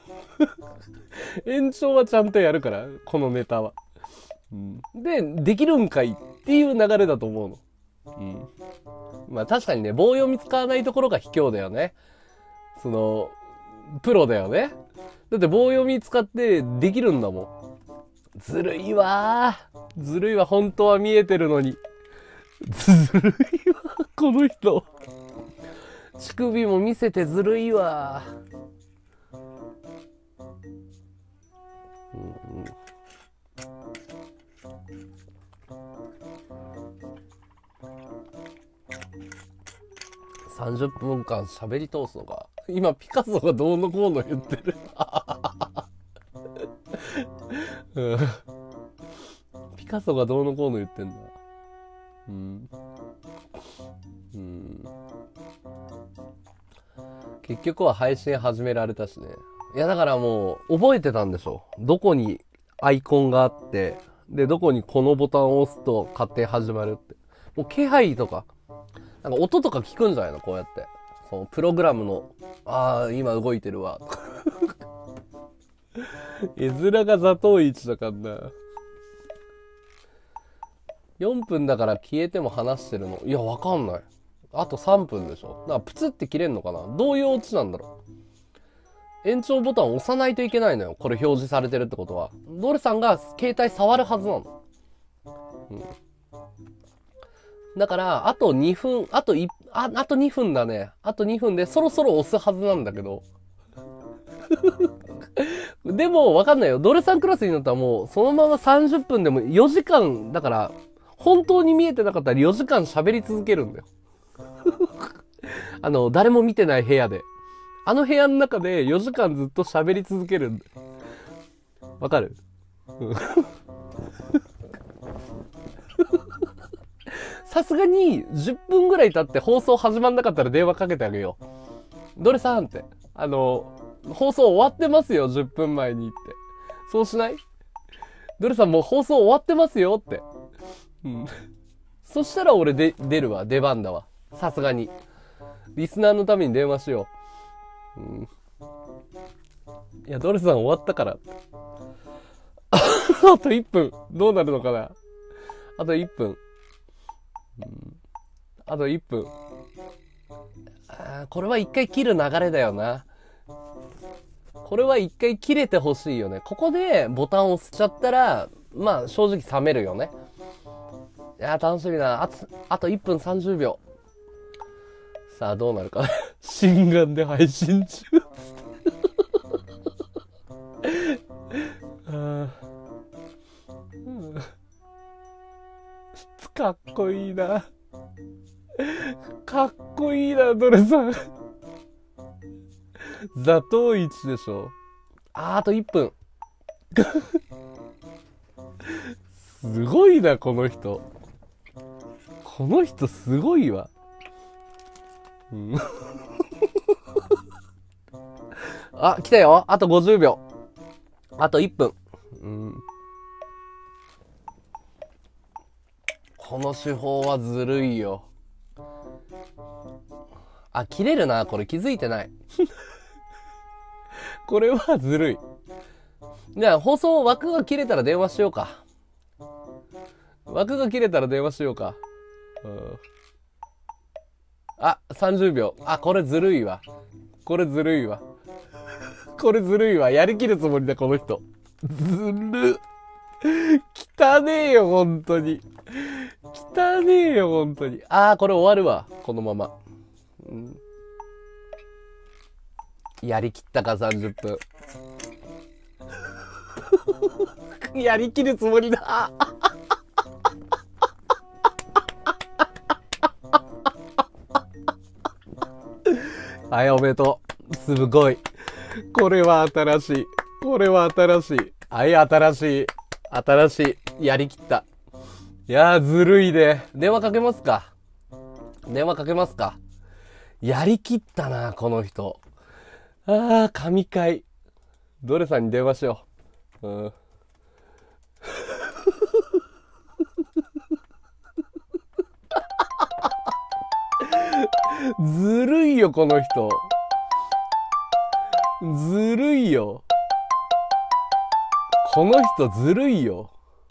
延長はちゃんとやるから、このネタは。うん、で、できるんかいっていう流れだと思うの。うん。まあ確かにね、棒読み使わないところが卑怯だよね。その、プロだよね。だって棒読み使ってできるんだもん。ずるいわー。ずるいわ、本当は見えてるのに。ずるいわ、この人。乳首も見せてずるいわ。うんうん、さんじゅっぷんかん喋り通すのか。今ピカソがどうのこうの言ってる。うん、ピカソがどうのこうの言ってんだ。うん。うん。結局は配信始められたしね。いやだからもう覚えてたんでしょ。どこにアイコンがあって、で、どこにこのボタンを押すと勝手に始まるって。もう気配とか、なんか音とか聞くんじゃないのこうやって。そのプログラムの、ああ、今動いてるわ。絵面が座頭市だからな。よんぷんだから消えても話してるの。いや、わかんない。あとさんぷんでしょ。だからプツって切れんのかな。どういうオチなんだろう。延長ボタンを押さないといけないのよ。これ表示されてるってことは。ドルさんが携帯触るはずなの。うん。だから、あとにふん、あとい、あ、あとにふんだね。あとにふんでそろそろ押すはずなんだけど。でも、わかんないよ。ドルさんクラスになったらもう、そのままさんじゅっぷんでもよじかん、だから、本当に見えてなかったらよじかん喋り続けるんだよ。あの、誰も見てない部屋で。あの部屋の中でよじかんずっと喋り続けるんだよ。わかる？さすがにじゅっぷんぐらい経って放送始まんなかったら電話かけてあげよう。ドルさんって。 あの、放送終わってますよ、じゅっぷんまえにって。そうしない？ドレさんもう放送終わってますよって。うん。そしたら俺で出るわ、出番だわ。さすがに。リスナーのために電話しよう。うん。いや、ドレさん終わったから。あといっぷん。どうなるのかな。あといっぷん。うん、あといっぷん。あ、これは一回切る流れだよな。これは一回切れてほしいよね。ここでボタンを押しちゃったら、まあ正直冷めるよね。いやー楽しみだな。あと、あといっぷんさんじゅうびょう。さあどうなるか。心眼で配信中。あうん、かっこいいな。かっこいいな、ドレさん。ザトウイチでしょ。あー、あといっぷん。すごいな、この人。この人すごいわ。うん、あ、来たよ。あとごじゅうびょう。あといっぷん。うん、この手法はずるいよ。あ、切れるな。これ気づいてない。これはずるい。じゃあ放送枠が切れたら電話しようか。枠が切れたら電話しようか。うん、あ、さんじゅうびょう。あ、これずるいわ。これずるいわ。これずるいわ。やりきるつもりだ、この人。ずる。汚ねえよ、ほんとに。汚ねえよ、ほんとに。あー、これ終わるわ。このまま。うん、やりきったか、さんじゅっぷん。やりきるつもりだ。はい、おめでとう。すごい。これは新しい。これは新しい。はい、新しい。新しい。やりきった。いやー、ずるいね。電話かけますか。電話かけますか。やりきったな、この人。あー、神回。ドレさんに電話しよう。うん。ずるいよ、この人。ずるいよ。この人ずるいよ。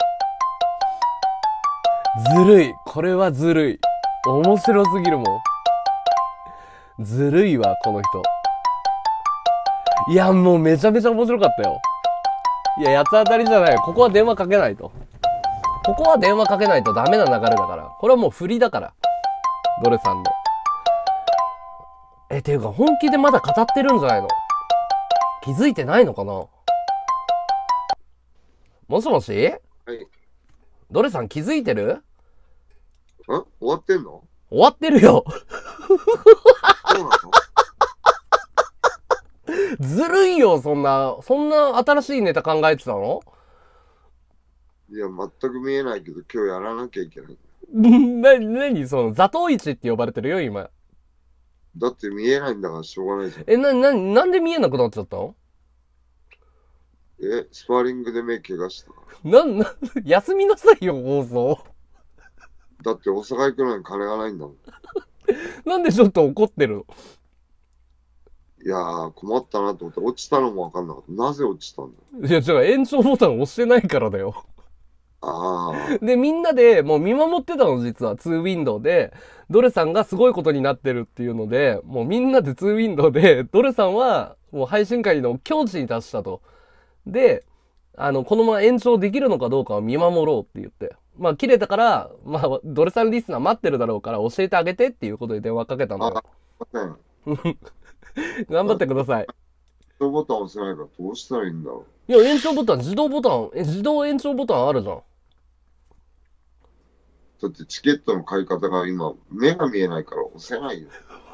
ずるい。これはずるい。面白すぎるもん。ずるいわ、この人。いや、もうめちゃめちゃ面白かったよ。いや、八つ当たりじゃないよ。ここは電話かけないと。ここは電話かけないとダメな流れだから。これはもう振りだから。ドレさんの。え、ていうか本気でまだ語ってるんじゃないの？気づいてないのかな？もしもし？ はい。 ドレさん気づいてる？ ん？終わってんの？ 終わってるよ。 そうなの？ ずるいよ、そんな、そんな新しいネタ考えてたの？ いや、全く見えないけど、今日やらなきゃいけない。 な、なにその、ザトウイチって呼ばれてるよ、今。 だって見えないんだからしょうがないじゃん。 え、な、な、なんで見えなくなっちゃったの？ え、スパーリングで目怪我した。 なん、な、休みなさいよ、放送。 だって大阪行くのに金がないんだもん。 なんでちょっと怒ってるの？ いやー、困ったなと思って、落ちたのもわかんなかった。なぜ落ちたんだ？ いや、じゃあ延長ボタン押してないからだよ。 ああ。 で、みんなでもう見守ってたの、実は。ツーウィンドウで、ドレさんがすごいことになってるっていうので、もうみんなでツーウィンドウで、ドレさんはもう配信会の境地に達したと。で、あの、このまま延長できるのかどうかを見守ろうって言って。まあ、切れたから、まあ、ドレさんリスナー待ってるだろうから教えてあげてっていうことで電話かけたのよ。 あ、すいません。 頑張ってください。 延長ボタン押せないからどうしたらいいんだろう。いや、延長ボタン、自動ボタン、え、自動延長ボタンあるじゃん。 だってチケットの買い方が今、目が見えないから押せないよ。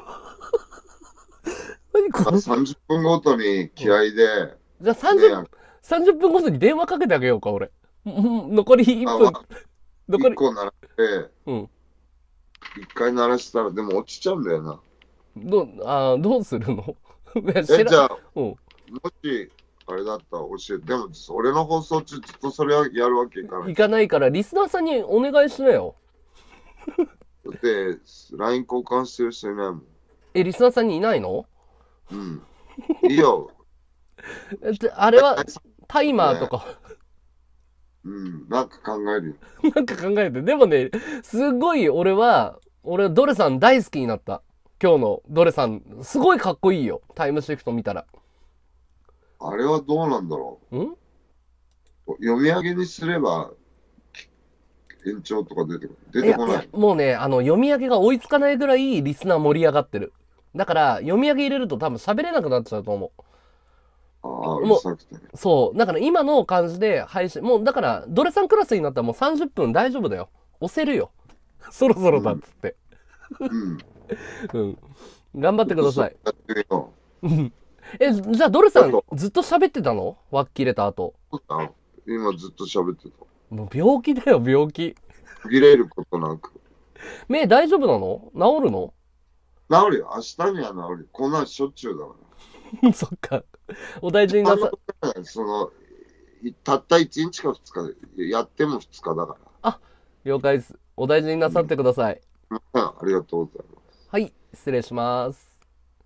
何これ？ さんじゅっぷんごとに気合で、 じゃあさんじゅう、さんじゅっぷんごとに電話かけてあげようか、俺。残りいっぷん。 残り。いっこ鳴らして、 うん。 いっかい鳴らしたら、でも落ちちゃうんだよな。 ど、あどうするの？ え、じゃあ、うん、もし、あれだったら教えて。でも、俺の放送中ずっとそれやるわけいかない。 いかないから、リスナーさんにお願いしなよ。 だって、ライン 交換してる人いないもん。 え、リスナーさんにいないの？ うん。いいよ。 あれは、タイマーとか。 うん、なんか考えるよ。 なんか考えて。でもね、すごい俺は、俺はドレさん大好きになった。今日のドレさん、すごいかっこいいよ。タイムシフト見たら。 あれはどうなんだろう。ん読み上げにすれば、延長とか出てこない。出てこない。いもうね、あの、読み上げが追いつかないぐらいリスナー盛り上がってる。だから、読み上げ入れると多分喋れなくなっちゃうと思う。 ああ、うるさくてね。 そう。だから今の感じで配信、もうだから、ドレさんクラスになったらもうさんじゅっぷん大丈夫だよ。押せるよ。そろそろだっつって。うん。うん。頑張ってください。やってみよう。え、じゃあドレさんずっと喋ってたの？輪っ切れた後。 今ずっと喋ってた。 もう病気だよ、病気。 途切れることなく。 目大丈夫なの？治るの？ 治るよ。明日には治るよ。こんなんしょっちゅうだから。そっか。お大事になさ。 その、たったいちにちかふつかで、やってもふつかだから。 あ、了解です。お大事になさってください。 うん、ありがとうございます。 はい、失礼します。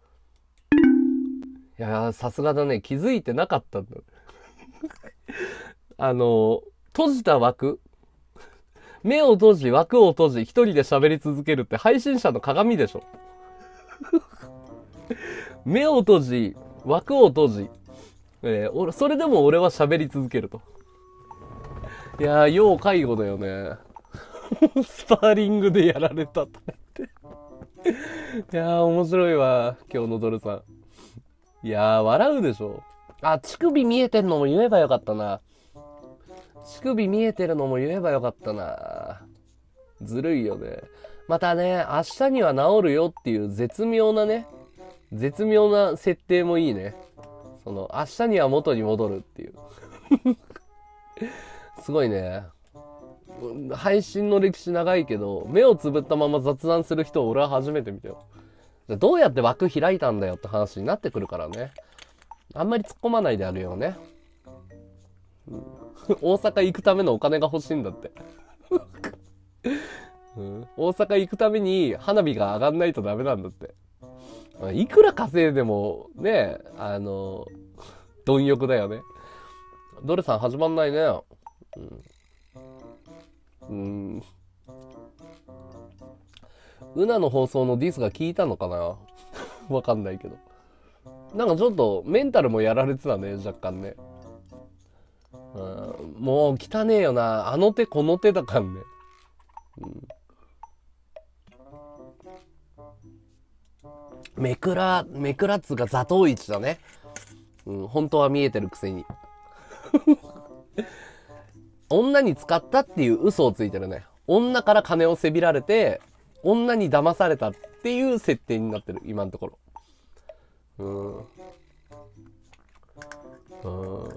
いやー、さすがだね。気づいてなかったんだ。あの、閉じた枠。目を閉じ、枠を閉じ、一人で喋り続けるって配信者の鏡でしょ。目を閉じ、枠を閉じ、えー、俺それでも俺は喋り続けると。いやー、要介護だよね。スパーリングでやられたと思って。いやー、面白いわ、今日のドルさん。いやー、笑うでしょ。あ、乳首見えてんのも言えばよかったな。乳首見えてるのも言えばよかったな。ずるいよね。またね、明日には治るよっていう絶妙なね、絶妙な設定もいいね。その、明日には元に戻るっていう。すごいね。配信の歴史長いけど、目をつぶったまま雑談する人を俺は初めて見たよ。どうやって枠開いたんだよって話になってくるからね。あんまり突っ込まないであるよね。うん、大阪行くためのお金が欲しいんだって。うん、大阪行くために花火が上がんないとダメなんだって。いくら稼いでもね、あの貪欲だよね。ドレさん始まんないね。うん。うん。ウナの放送のディスが効いたのかな。わかんないけど。なんかちょっとメンタルもやられてたね、若干ね。うん、もう汚ねえよな。あの手この手だかんね。うんめくら、めくらっつうか座頭市だね。うん、本当は見えてるくせに。女に使ったっていう嘘をついてるね。女から金をせびられて、女に騙されたっていう設定になってる、今のところ。うん。うん。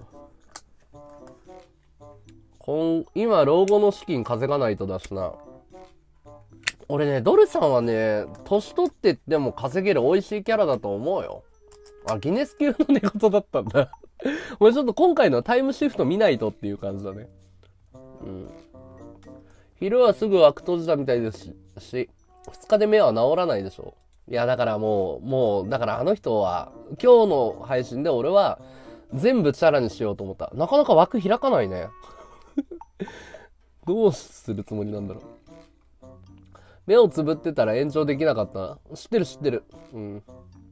こん、今、老後の資金稼がないとだしな。俺ね、ドルさんはね、年取ってっても稼げる美味しいキャラだと思うよ。あ、ギネス級の寝言だったんだ。俺ちょっと今回のタイムシフト見ないとっていう感じだね。うん。昼はすぐ枠閉じたみたいですし、二日で目は治らないでしょ。いや、だからもう、もう、だからあの人は、今日の配信で俺は全部チャラにしようと思った。なかなか枠開かないね。どうするつもりなんだろう。目をつぶってたら延長できなかった。知ってる知ってる。うん。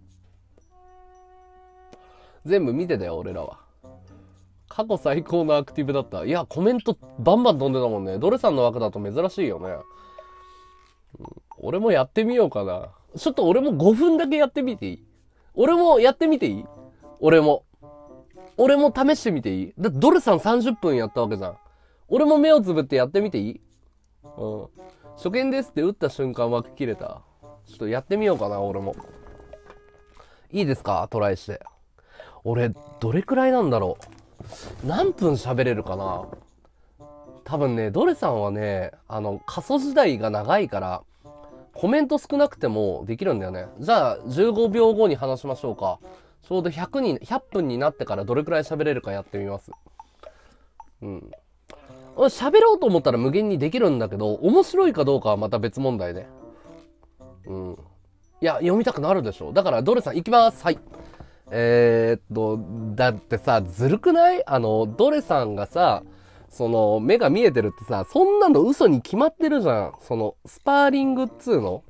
全部見てたよ、俺らは。過去最高のアクティブだった。いや、コメントバンバン飛んでたもんね。ドレさんの枠だと珍しいよね。うん、俺もやってみようかな。ちょっと俺もごふんだけやってみていい？俺もやってみていい？俺も。俺も試してみていい？だってドレさんさんじゅっぷんやったわけじゃん。俺も目をつぶってやってみていい？うん。初見ですって打った瞬間枠切れた。ちょっとやってみようかな、俺も。いいですか？トライして。俺、どれくらいなんだろう。何分喋れるかな。多分ね、ドレさんはね、あの、過疎時代が長いから、コメント少なくてもできるんだよね。じゃあ、じゅうごびょうごに話しましょうか。 ちょうどひゃくに、ひゃっぷんになってからどれくらい喋れるかやってみます。うん。喋ろうと思ったら無限にできるんだけど、面白いかどうかはまた別問題ね。うん。いや、読みたくなるでしょ。だから、ドレさん行きます。はい。えー、っと、だってさ、ずるくない？あの、ドレさんがさ、その、目が見えてるってさ、そんなの嘘に決まってるじゃん。その、スパーリングっつうの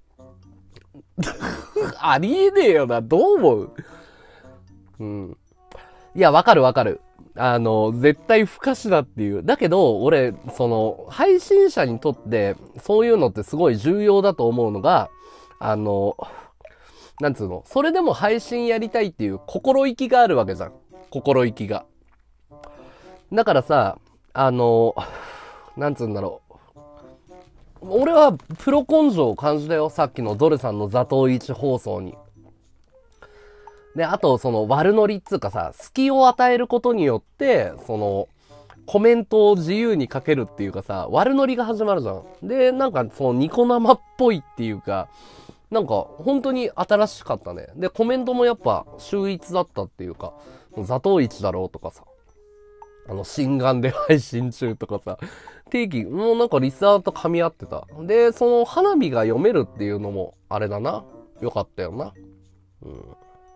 ありえねえよな。どう思う？うん。いや、わかるわかる。あの、絶対不可視だっていう。だけど、俺、その、配信者にとって、そういうのってすごい重要だと思うのが、あの、なんつうの、それでも配信やりたいっていう心意気があるわけじゃん。心意気が。だからさ、あの、なんつうんだろう。俺はプロ根性を感じたよ。さっきのドルさんの座頭市放送に。で、あと、その悪ノリっつうかさ、隙を与えることによって、その、コメントを自由に書けるっていうかさ、悪ノリが始まるじゃん。で、なんか、そのニコ生っぽいっていうか、なんか、本当に新しかったね。で、コメントもやっぱ、秀逸だったっていうか、座頭市だろうとかさ、あの、心眼で配信中とかさ、定期、もうなんかリスナーと噛み合ってた。で、その花火が読めるっていうのも、あれだな。よかったよな。うん。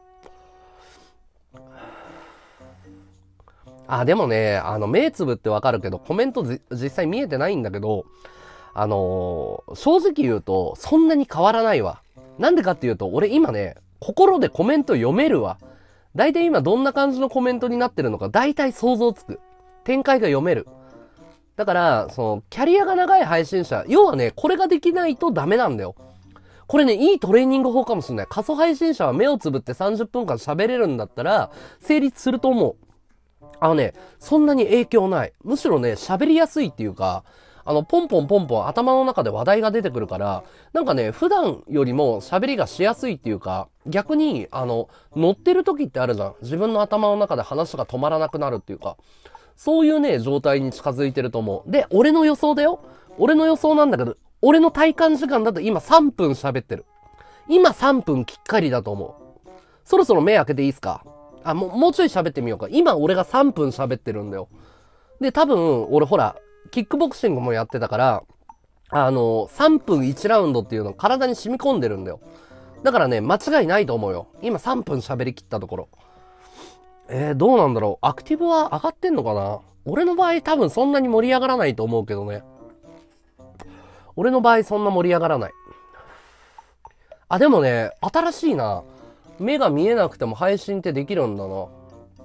あ、でもね、あの、目つぶってわかるけど、コメント実際見えてないんだけど、あのー、正直言うと、そんなに変わらないわ。なんでかっていうと、俺今ね、心でコメント読めるわ。だいたい今どんな感じのコメントになってるのか、だいたい想像つく。展開が読める。だから、その、キャリアが長い配信者、要はね、これができないとダメなんだよ。これね、いいトレーニング法かもしれない。過疎配信者は目をつぶってさんじゅっぷんかん喋れるんだったら、成立すると思う。あのね、そんなに影響ない。むしろね、喋りやすいっていうか、あの、ポンポンポンポン頭の中で話題が出てくるから、なんかね、普段よりも喋りがしやすいっていうか、逆に、あの、乗ってる時ってあるじゃん。自分の頭の中で話が止まらなくなるっていうか、そういうね、状態に近づいてると思う。で、俺の予想だよ。俺の予想なんだけど、俺の体感時間だと今さんぷん喋ってる。今さんぷんきっかりだと思う。そろそろ目開けていいっすか？あ、もう、もうちょい喋ってみようか。今俺がさんぷん喋ってるんだよ。で、多分、俺ほら、キックボクシングもやってたから、あの、さんぷんいちラウンドっていうの体に染み込んでるんだよ。だからね、間違いないと思うよ。今さんぷん喋り切ったところ。えー、どうなんだろう。アクティブは上がってんのかな？俺の場合多分そんなに盛り上がらないと思うけどね。俺の場合そんな盛り上がらない。あ、でもね、新しいな。目が見えなくても配信ってできるんだな。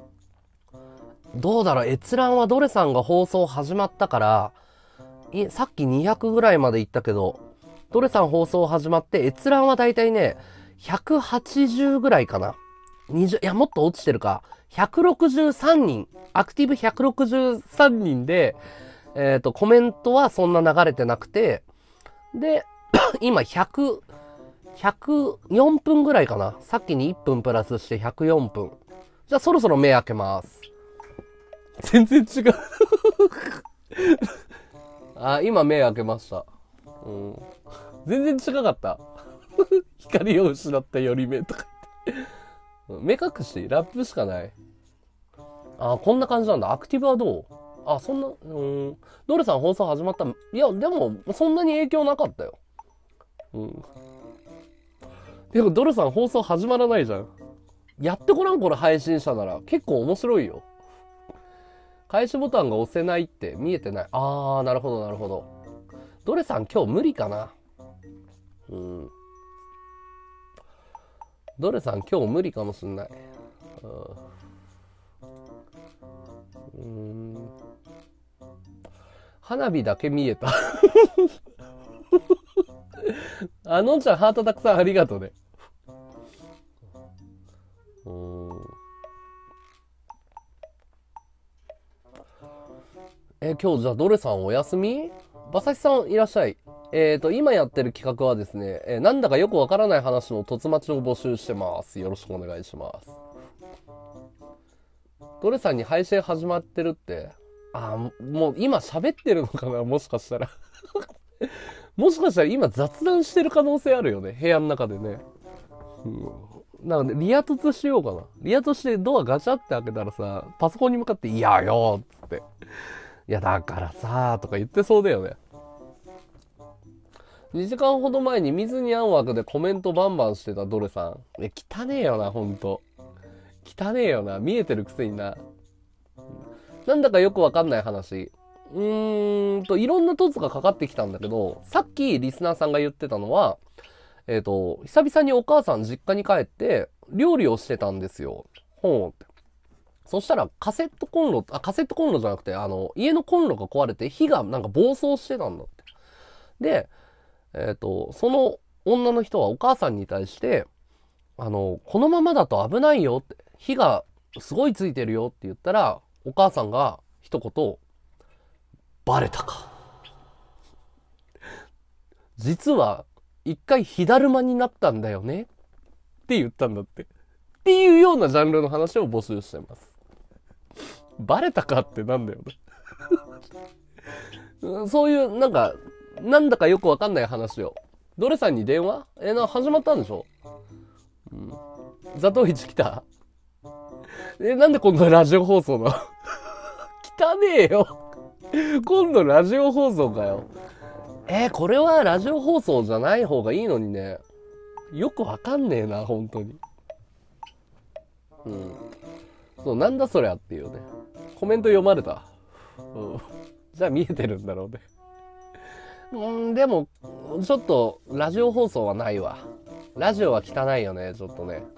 どうだろう、閲覧はドレさんが放送始まったから、いさっきにひゃくぐらいまで行ったけど、ドレさん放送始まって閲覧はだいたいね、ひゃくはちじゅうぐらいかな。にじゅう、いや、もっと落ちてるか。ひゃくろくじゅうさんにん、アクティブひゃくろくじゅうさんにんで、えっと、コメントはそんな流れてなくて、で、今ひゃく、ひゃくよんぷんぐらいかな。さっきにいっぷんプラスしてひゃくよんぷん。じゃあそろそろ目開けます。全然違う。あ、今目開けました。うん、全然違かった。光を失った寄り目とか言って。目隠しラップしかない。あ、こんな感じなんだ。アクティブはどう？あ、そんな、うーん。ドルさん放送始まった。いや、でも、そんなに影響なかったよ。うん。でも、ドルさん放送始まらないじゃん。やってごらん、これ配信者なら。結構面白いよ。開始ボタンが押せないって見えてない。あー、なるほど、なるほど。ドレさん今日無理かな。うん。ドレさん今日無理かもしんない。うん。うーん。花火だけ見えた。あのんちゃんハートたくさんありがとうね。うーん。え、今日じゃあドレさんお休み？馬刺さんいらっしゃい。えっと、今やってる企画はですね、えー、なんだかよくわからない話の突待ちを募集してます。よろしくお願いします。ドレさんに配信始まってるって。あ、もう今喋ってるのかな、もしかしたら。もしかしたら今雑談してる可能性あるよね。部屋の中でね。うん、 なんかリア突しようかな。リア突してドアガチャって開けたらさ、パソコンに向かって、いやよーっつって。いやだからさーとか言ってそうだよね。にじかんほど前に水にあん枠でコメントバンバンしてたドレさん。え、汚ねえよな、ほんと。汚ねえよな。見えてるくせにな。なんだかよくわかんない話。うーんと、いろんな凸がかかってきたんだけど、さっきリスナーさんが言ってたのは、えっと、久々にお母さん実家に帰って、料理をしてたんですよ。ほんって。そしたらカセットコンロ、あ、カセットコンロじゃなくて、あの、家のコンロが壊れて火がなんか暴走してたんだって。で、えっと、その女の人はお母さんに対して、あの、このままだと危ないよって、火がすごいついてるよって言ったら、お母さんが一言、バレたか。実は、一回火だるまになったんだよねって言ったんだって。っていうようなジャンルの話を募集してます。バレたかってなんだよね。そういう、なんか、なんだかよくわかんない話を。ドレさんに電話え、な、始まったんでしょ？うん。ザトウイチ来た？え、なんで今度ラジオ放送なの？汚ねえよ。今度ラジオ放送かよ。えー、これはラジオ放送じゃない方がいいのにね。よくわかんねえな、本当に。うん。そう、なんだそりゃっていうね。コメント読まれた。うん。じゃあ見えてるんだろうね。うん、でも、ちょっと、ラジオ放送はないわ。ラジオは汚いよね、ちょっとね。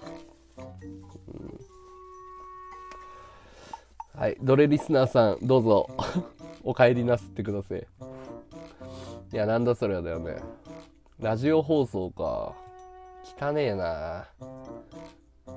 うん、はい、ドレリスナーさん、どうぞ、お帰りなすってください。いや、なんだそれはだよね。ラジオ放送か。汚ねえな、うん、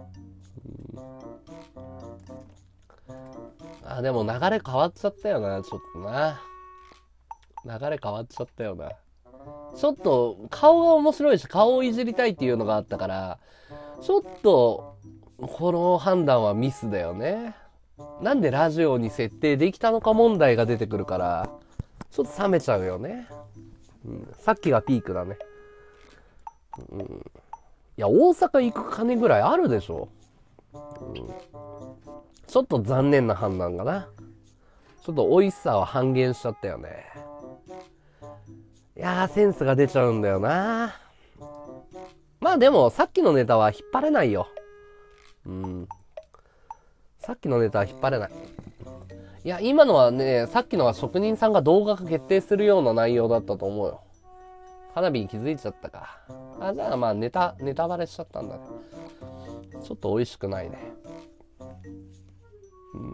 あ、でも流れ変わっちゃったよな、ちょっとな。流れ変わっちゃったよな。ちょっと顔が面白いし顔をいじりたいっていうのがあったから、ちょっとこの判断はミスだよね。なんでラジオに設定できたのか問題が出てくるから、ちょっと冷めちゃうよね。うん、さっきがピークだね。うん、いや、大阪行く金ぐらいあるでしょ。うん、ちょっと残念な判断かな。ちょっと美味しさは半減しちゃったよね。いやー、センスが出ちゃうんだよな。まあでも、さっきのネタは引っ張れないよ。うん。さっきのネタは引っ張れない。いや、今のはね、さっきのは職人さんが動画化決定するような内容だったと思うよ。花火に気づいちゃったか。あ、じゃあまあネタ、ネタバレしちゃったんだね。ちょっと美味しくないね。うん。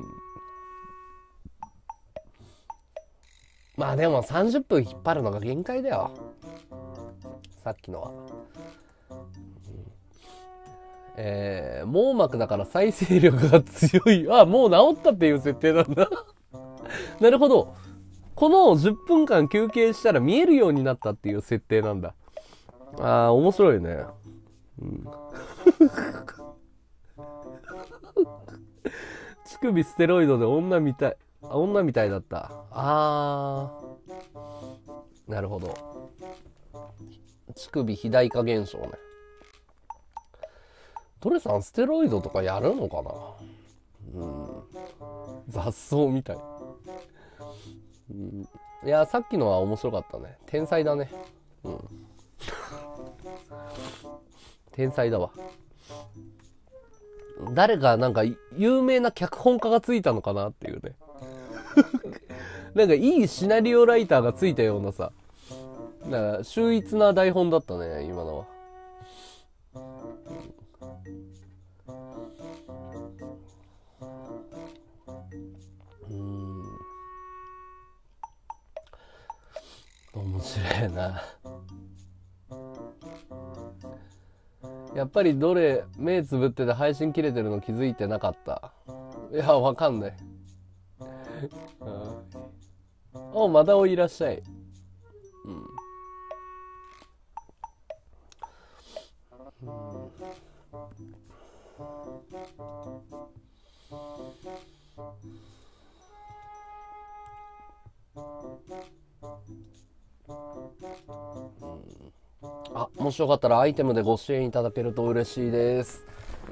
まあでもさんじゅっぷん引っ張るのが限界だよ。さっきのは。うん、えー、網膜だから再生力が強い。あ、もう治ったっていう設定なんだ。なるほど。このじゅっぷんかん休憩したら見えるようになったっていう設定なんだ。あー、面白いね。うん。乳首ステロイドで女みたい。あ、女みたいだった。あー。なるほど。乳首肥大化現象ね。トレさんステロイドとかやるのかな。うん。雑草みたい。うん、いや、さっきのは面白かったね。天才だね。うん。天才だわ。誰かなんか有名な脚本家がついたのかなっていうね。なんかいいシナリオライターがついたようなさ、なんか秀逸な台本だったね、今のは。うん、面白いな。やっぱりどれ目つぶってて配信切れてるの気づいてなかった。いや、わかんない。うん、お、まだおいらっしゃい。うん。うん、あ、 もしよかったらアイテムでご支援いただけると嬉しいです。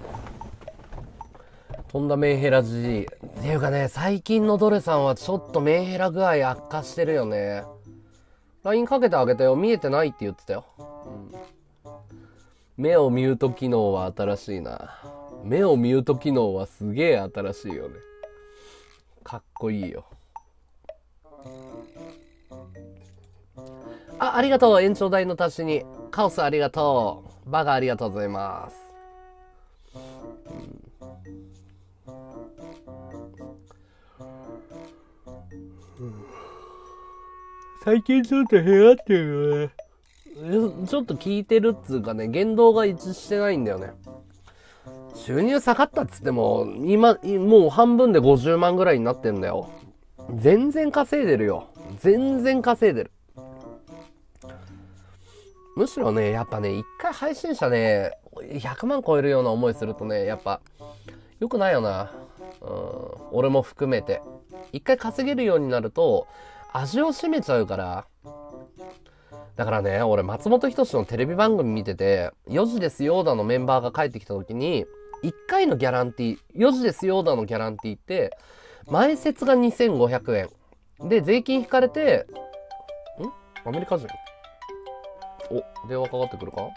とんだメンヘラじじい。っていうかね、最近のドレさんはちょっとメンヘラ具合悪化してるよね。ライン かけてあげたよ。見えてないって言ってたよ。うん、目をミュート機能は新しいな。目をミュート機能はすげえ新しいよね。かっこいいよ。あ、ありがとう。延長代の足しに。カオスありがとう。バガありがとうございます。うん最近ちょっと部屋ってるよね。ちょっと聞いてるっつうかね、言動が一致してないんだよね。収入下がったっつっても、今、もう半分でごじゅうまんぐらいになってんだよ。全然稼いでるよ。全然稼いでる。むしろね、やっぱね、一回配信者ね、ひゃくまん超えるような思いするとね、やっぱ、良くないよな。うん、俺も含めて。一回稼げるようになると、味を占めちゃうから。だからね、俺松本人志のテレビ番組見てて、よじですよーだのメンバーが帰ってきた時に、いっかいのギャランティー、よじですよーだのギャランティーって、前説がにせんごひゃくえん。で、税金引かれて、んアメリカ人お、電話かかってくるか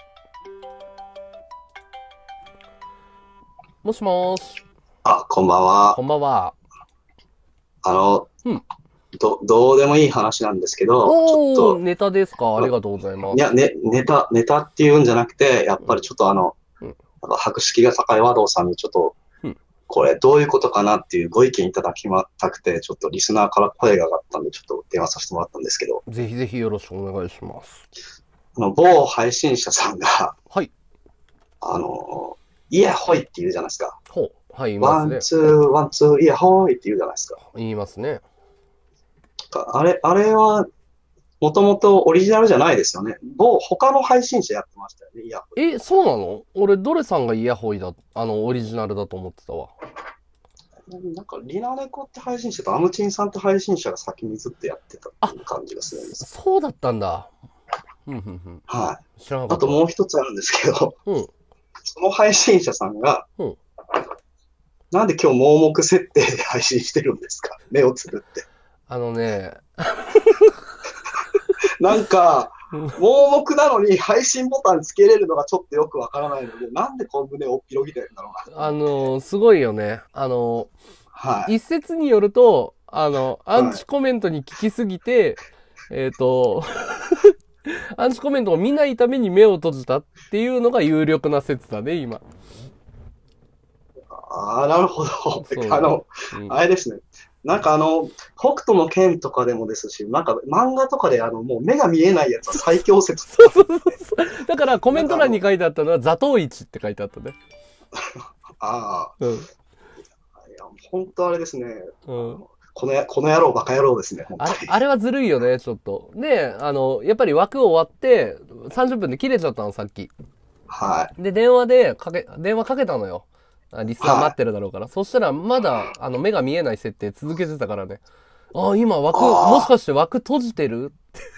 もしもーし。 あ、こんばんは。 こんばんは。 あの、 うん。 ど、どうでもいい話なんですけど、ちょっと。 ネタですか？ありがとうございます。 いや、ね、ネタ、ネタっていうんじゃなくて、やっぱりちょっとあの、うん、あの博識が高い和道さんにちょっと、うん、これどういうことかなっていうご意見いただきまたくて、ちょっとリスナーから声が上がったんで、ちょっと電話させてもらったんですけど。 ぜひぜひよろしくお願いします。 あの、某配信者さんが、 はい。 あの、イヤホイって言うじゃないですか。 ほう。はい、言いますね。 ワン、ツー、ワン、ツー、イヤホイって言うじゃないですか。 言いますね。 あれ、あれは、もともとオリジナルじゃないですよね。某、他の配信者やってましたよね、イヤホイ。 え、そうなの？俺、ドレさんがイヤホイだ、あの、オリジナルだと思ってたわ。 なんか、リナネコって配信者とアムチンさんって配信者が先にずっとやってたっていう感じがするんです。 そうだったんだ。うんうんうん。 はい。 知らなかった。 あともう一つあるんですけど、 うん、 その配信者さんが、うん、なんで今日盲目設定で配信してるんですか？目をつぶって。 あのね、 なんか、盲目なのに配信ボタンつけれるのがちょっとよくわからないので、なんでこんなね、おっぴろぎてるんだろうな。 あの、すごいよね。あの、 はい、 一説によると、あの、アンチコメントに聞きすぎて、はい、えっと、アンチコメントを見ないために目を閉じたっていうのが有力な説だね、今。 ああ、なるほど。あの、うん、あれですね。なんかあの、北斗の拳とかでもですし、なんか漫画とかであの、もう目が見えないやつは最強説。 そうそうそうそう。だからコメント欄に書いてあったのは、座頭市って書いてあったね。 ああ。 うん。いや、本当あれですね。 うん。 このや、この野郎、バカ野郎ですね。 あれ、あれはずるいよね、ちょっと。で、あの、やっぱり枠終わって、さんじゅっぷんで切れちゃったの、さっき。 はい。 で、電話でかけ、電話かけたのよ。リスナー待ってるだろうから。はい、そしたら、まだ、あの、目が見えない設定続けてたからね。ああ、今枠、もしかして枠閉じてる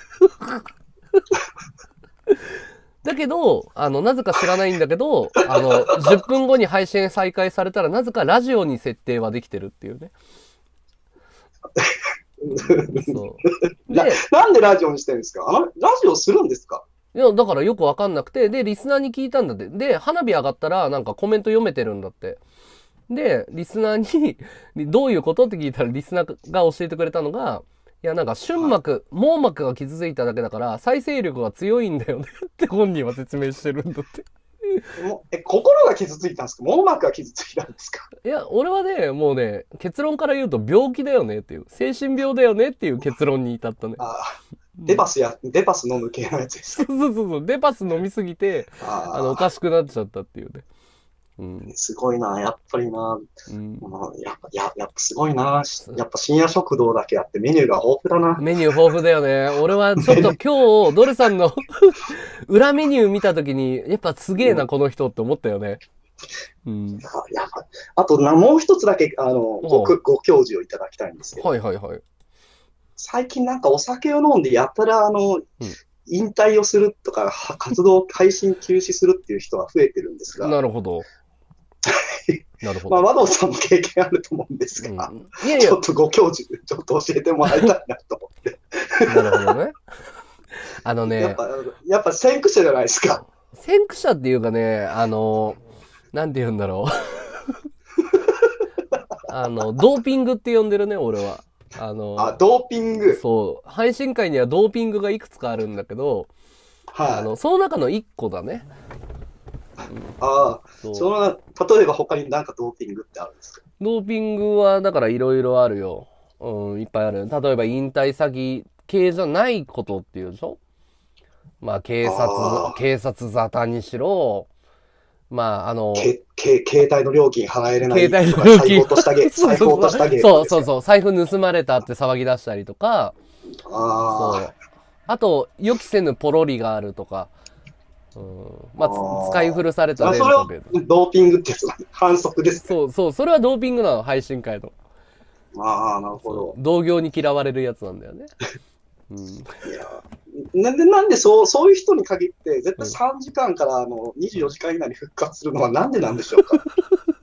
だけど、あの、なぜか知らないんだけど、あの、じゅっぷんごに配信再開されたら、なぜかラジオに設定はできてるっていうね。 そうな。なんでラジオにしてるんですか？あの、ラジオするんですか？ いや、だからよくわかんなくて、で、リスナーに聞いたんだって。で、花火上がったら、なんかコメント読めてるんだって。で、リスナーに、どういうことって聞いたら、リスナーが教えてくれたのが、いや、なんか、瞬膜、網膜が傷ついただけだから、再生力が強いんだよねって本人は説明してるんだって。 え、心が傷ついたんですか？網膜が傷ついたんですか？ いや、俺はね、もうね、結論から言うと病気だよねっていう、精神病だよねっていう結論に至ったね。 あデパスや、デパス飲む系のやつですか？ そうそうそう、デパス飲みすぎて、あの、おかしくなっちゃったっていうね。うん、 すごいな、やっぱりな、うん、やっぱ、や、やっぱすごいな、やっぱ深夜食堂だけあってメニューが豊富だな。 メニュー豊富だよね。俺はちょっと今日、ドルさんの裏メニュー見たときに、やっぱすげえな、うん、この人って思ったよね。うん。 やっぱあとな、もう一つだけ、あの、ご、ご教示をいただきたいんですけど。 はいはいはい。 最近なんかお酒を飲んでやったら、あの、うん、 引退をするとか、活動、配信休止するっていう人は増えてるんですが。 なるほど。なるほど。まあ、和道さんも経験あると思うんですが、うん、いやいやちょっとご教授、ちょっと教えてもらいたいなと思って。 なるほどね。あのね。 やっぱ、やっぱ先駆者じゃないですか。 先駆者っていうかね、あの、なんて言うんだろう。あの、ドーピングって呼んでるね、俺は。あの、 あ、ドーピング。 そう。配信会にはドーピングがいくつかあるんだけど、はい。あの、その中のいっこだね。 うん、ああ、そその、例えば他に何かドーピングってあるんですか？ ドーピングは、だからいろいろあるよ。うん、いっぱいある。例えば引退詐欺系じゃないことっていうでしょ？まあ、警察、警察沙汰にしろ、まあ、あの、 けけ携帯の料金払えれないとか、財布落としたゲーム。財布落としたゲーム。 そうそうそう、財布盗まれたって騒ぎ出したりとか、 あそう。あと、予期せぬポロリがあるとか、うん、まあ、使い古されたデータで。それをドーピングってやつだね。反則です、ね。 そうそう、それはドーピングなの、配信会の。 ああ、なるほど。 同業に嫌われるやつなんだよね。うん、いやなんで、なんでそう、そういう人に限って、絶対さんじかんからあのにじゅうよじかん以内に復活するのはなんでなんでしょうか。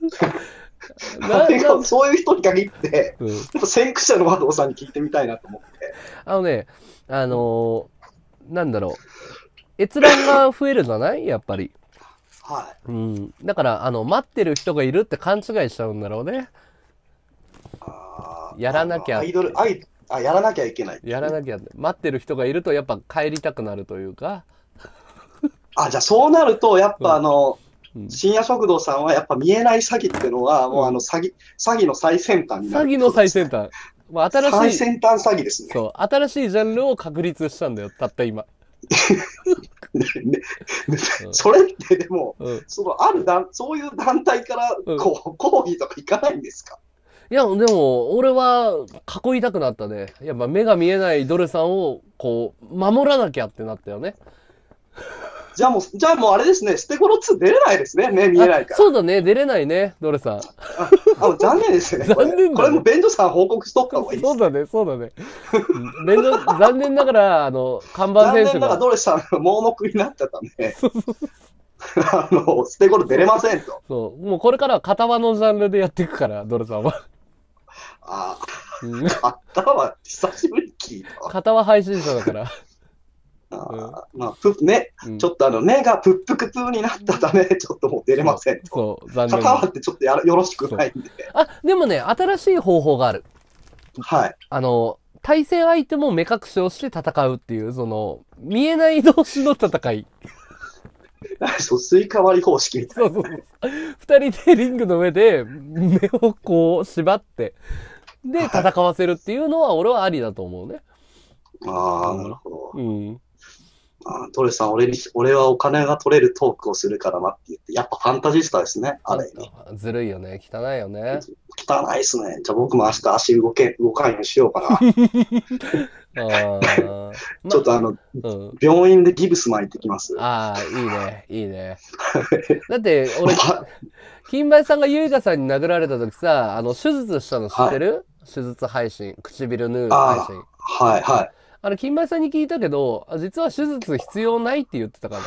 そういう人に限って、うん、やっぱ先駆者の和道さんに聞いてみたいなと思って。 あのね、あのー、なんだろう。閲覧が増えるじゃないやっぱり。 はい。 うん。だから、あの、待ってる人がいるって勘違いしちゃうんだろうね。 あやらなきゃ。 アイドル、アイあ、やらなきゃいけない、ね。 やらなきゃ。待ってる人がいると、やっぱ帰りたくなるというか。 あ、じゃあそうなると、やっぱあの、うん、深夜食堂さんはやっぱ見えない詐欺っていうのは、もうあの詐欺、詐欺の最先端になる、 ね。詐欺の最先端。まあ、新しい。 最先端詐欺ですね。 そう。新しいジャンルを確立したんだよ、たった今。 ねねね、それってでも、うん、そのある団そういう団体からこう、うん、抗議とかいかないんですか？ いや、でも、俺は囲いたくなったね。やっぱ目が見えないドルさんを、こう、守らなきゃってなったよね。 じゃあもう、じゃあもうあれですね、ステゴロツー出れないですね、目見えないから。 そうだね、出れないね、ドルさん。あ、 あ残念ですね。 残念だね。 これも便所さん報告しとった方がいいです。 そうだね、そうだね。便所、残念ながら、あの、看板選手が。 残念ながらドルさんが盲目になっちゃったんで。そうそうそう。あの、ステゴロ出れませんと。 そう。もうこれからは片輪のジャンルでやっていくから、ドルさんは。 ああ、片は久しぶりに聞いた。 片は配信者だから。 あうん、まあ、ぷね、うん、ちょっとあの、目がプップクプーになったため、ちょっともう出れませんと。 そう、残念。 片はってちょっとやよろしくないんで。 あ、でもね、新しい方法がある。 はい。 あの、対戦相手も目隠しをして戦うっていう、その、見えない同士の戦い。 そう、スイカ割り方式みたいな。そうそうそう。 二人でリングの上で目をこう縛って、で、戦わせるっていうのは俺はありだと思うね。 ああ、なるほど。 うん。 あトレさん、俺に、俺はお金が取れるトークをするからなって言って、やっぱファンタジスタですね、あれに。 ずるいよね、汚いよね。 汚いっすね。じゃあ僕も明日足動け、動かんようにしようかな。あちょっとあの、うん、病院でギブス巻いてきます。 ああ、いいね、いいね。だって、俺、金梅さんがユイカさんに殴られた時さ、あの、手術したの知ってる、はい、手術配信、唇縫う配信。 はい、はい。 あれ、金梅さんに聞いたけど、実は手術必要ないって言ってたからね。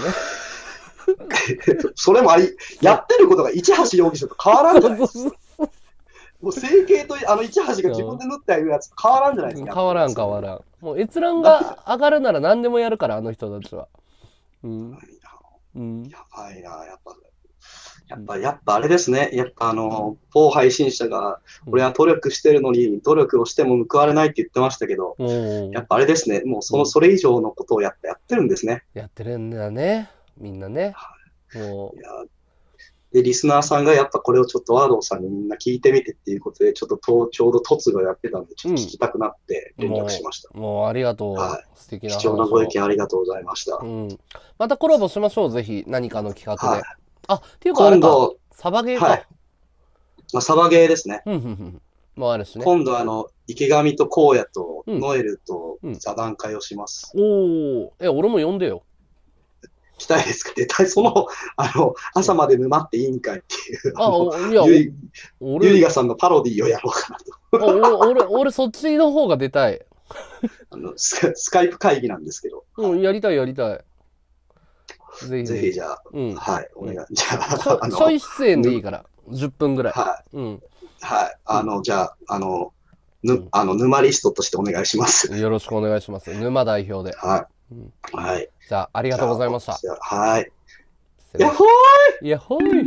それもあり、やってることが市橋容疑者と変わらんじゃないですか。もう整形と、あの市橋が自分で縫ったやつと変わらんじゃないですか。 変わらん変わらん。もう閲覧が上がるなら何でもやるから、あの人たちは。うん。 うん、やばいな、やっぱ。やっぱ、やっぱあれですね。やっぱあの、某配信者が、俺は努力してるのに、努力をしても報われないって言ってましたけど、うん、やっぱあれですね。もうその、それ以上のことをやっぱやってるんですね。 やってるんだね。みんなね。 もう。いやで、リスナーさんがやっぱこれをちょっとワードさんにみんな聞いてみてっていうことで、ちょっととちょうどトツがやってたんで、ちょっと聞きたくなって連絡しました。 うん、もう、もうありがとう。 はい。 素敵な話。 貴重なご意見ありがとうございました。 うん。またコラボしましょう、ぜひ。何かの企画で。はい、あ、っていうかあれか、今度、サバゲーか。はい。 まあ、サバゲーですね。 うん、うん、うん。もうあるしね。 今度あの、池上と荒野とノエルと座談会をします。 うんうん、おー。え、俺も呼んでよ。 来たいですか絶対その、あの、朝まで沼って委員会っていう、ああいや、 ゆい、ゆいがさんのパロディーをやろうかなと。 俺、俺、俺そっちの方が出たい。 あのス、スカイプ会議なんですけど。 うん、やりたいやりたい。 ぜひ。ぜひじゃあ、うん、はい、お願い。じゃあ、あの、ちょい出演でいいから、じゅっぷんぐらい。 はい。 うん。 はい。あの、じゃあ、あの、ぬ、あの、沼リストとしてお願いします。 よろしくお願いします。沼代表で。 はい。うん、はい。 じゃあ、ありがとうございました。 はい。やっほーいやっほーい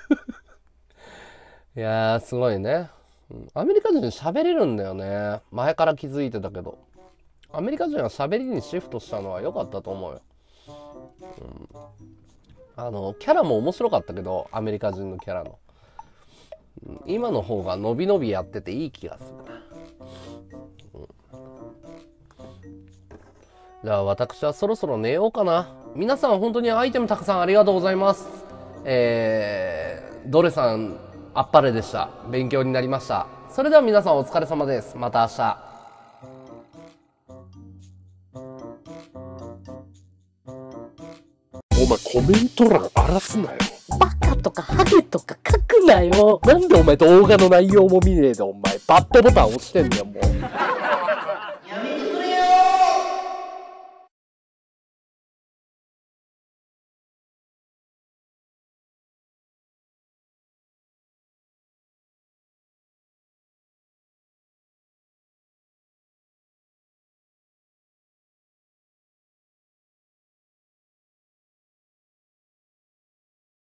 いやー、すごいね。アメリカ人喋れるんだよね。前から気づいてたけど。アメリカ人は喋りにシフトしたのは良かったと思うよ。うん、あの、キャラも面白かったけど、アメリカ人のキャラの。うん、今の方が伸び伸びやってていい気がするな。うん、じゃあ私はそろそろ寝ようかな。皆さん本当にアイテムたくさんありがとうございます。えー、ドレさん、あっぱれでした。勉強になりました。それでは皆さんお疲れ様です。また明日。 お前コメント欄荒らすなよ。 バカとかハゲとか書くなよ。なんでお前動画の内容も見ねえでお前バッドボタン押してんだよもう。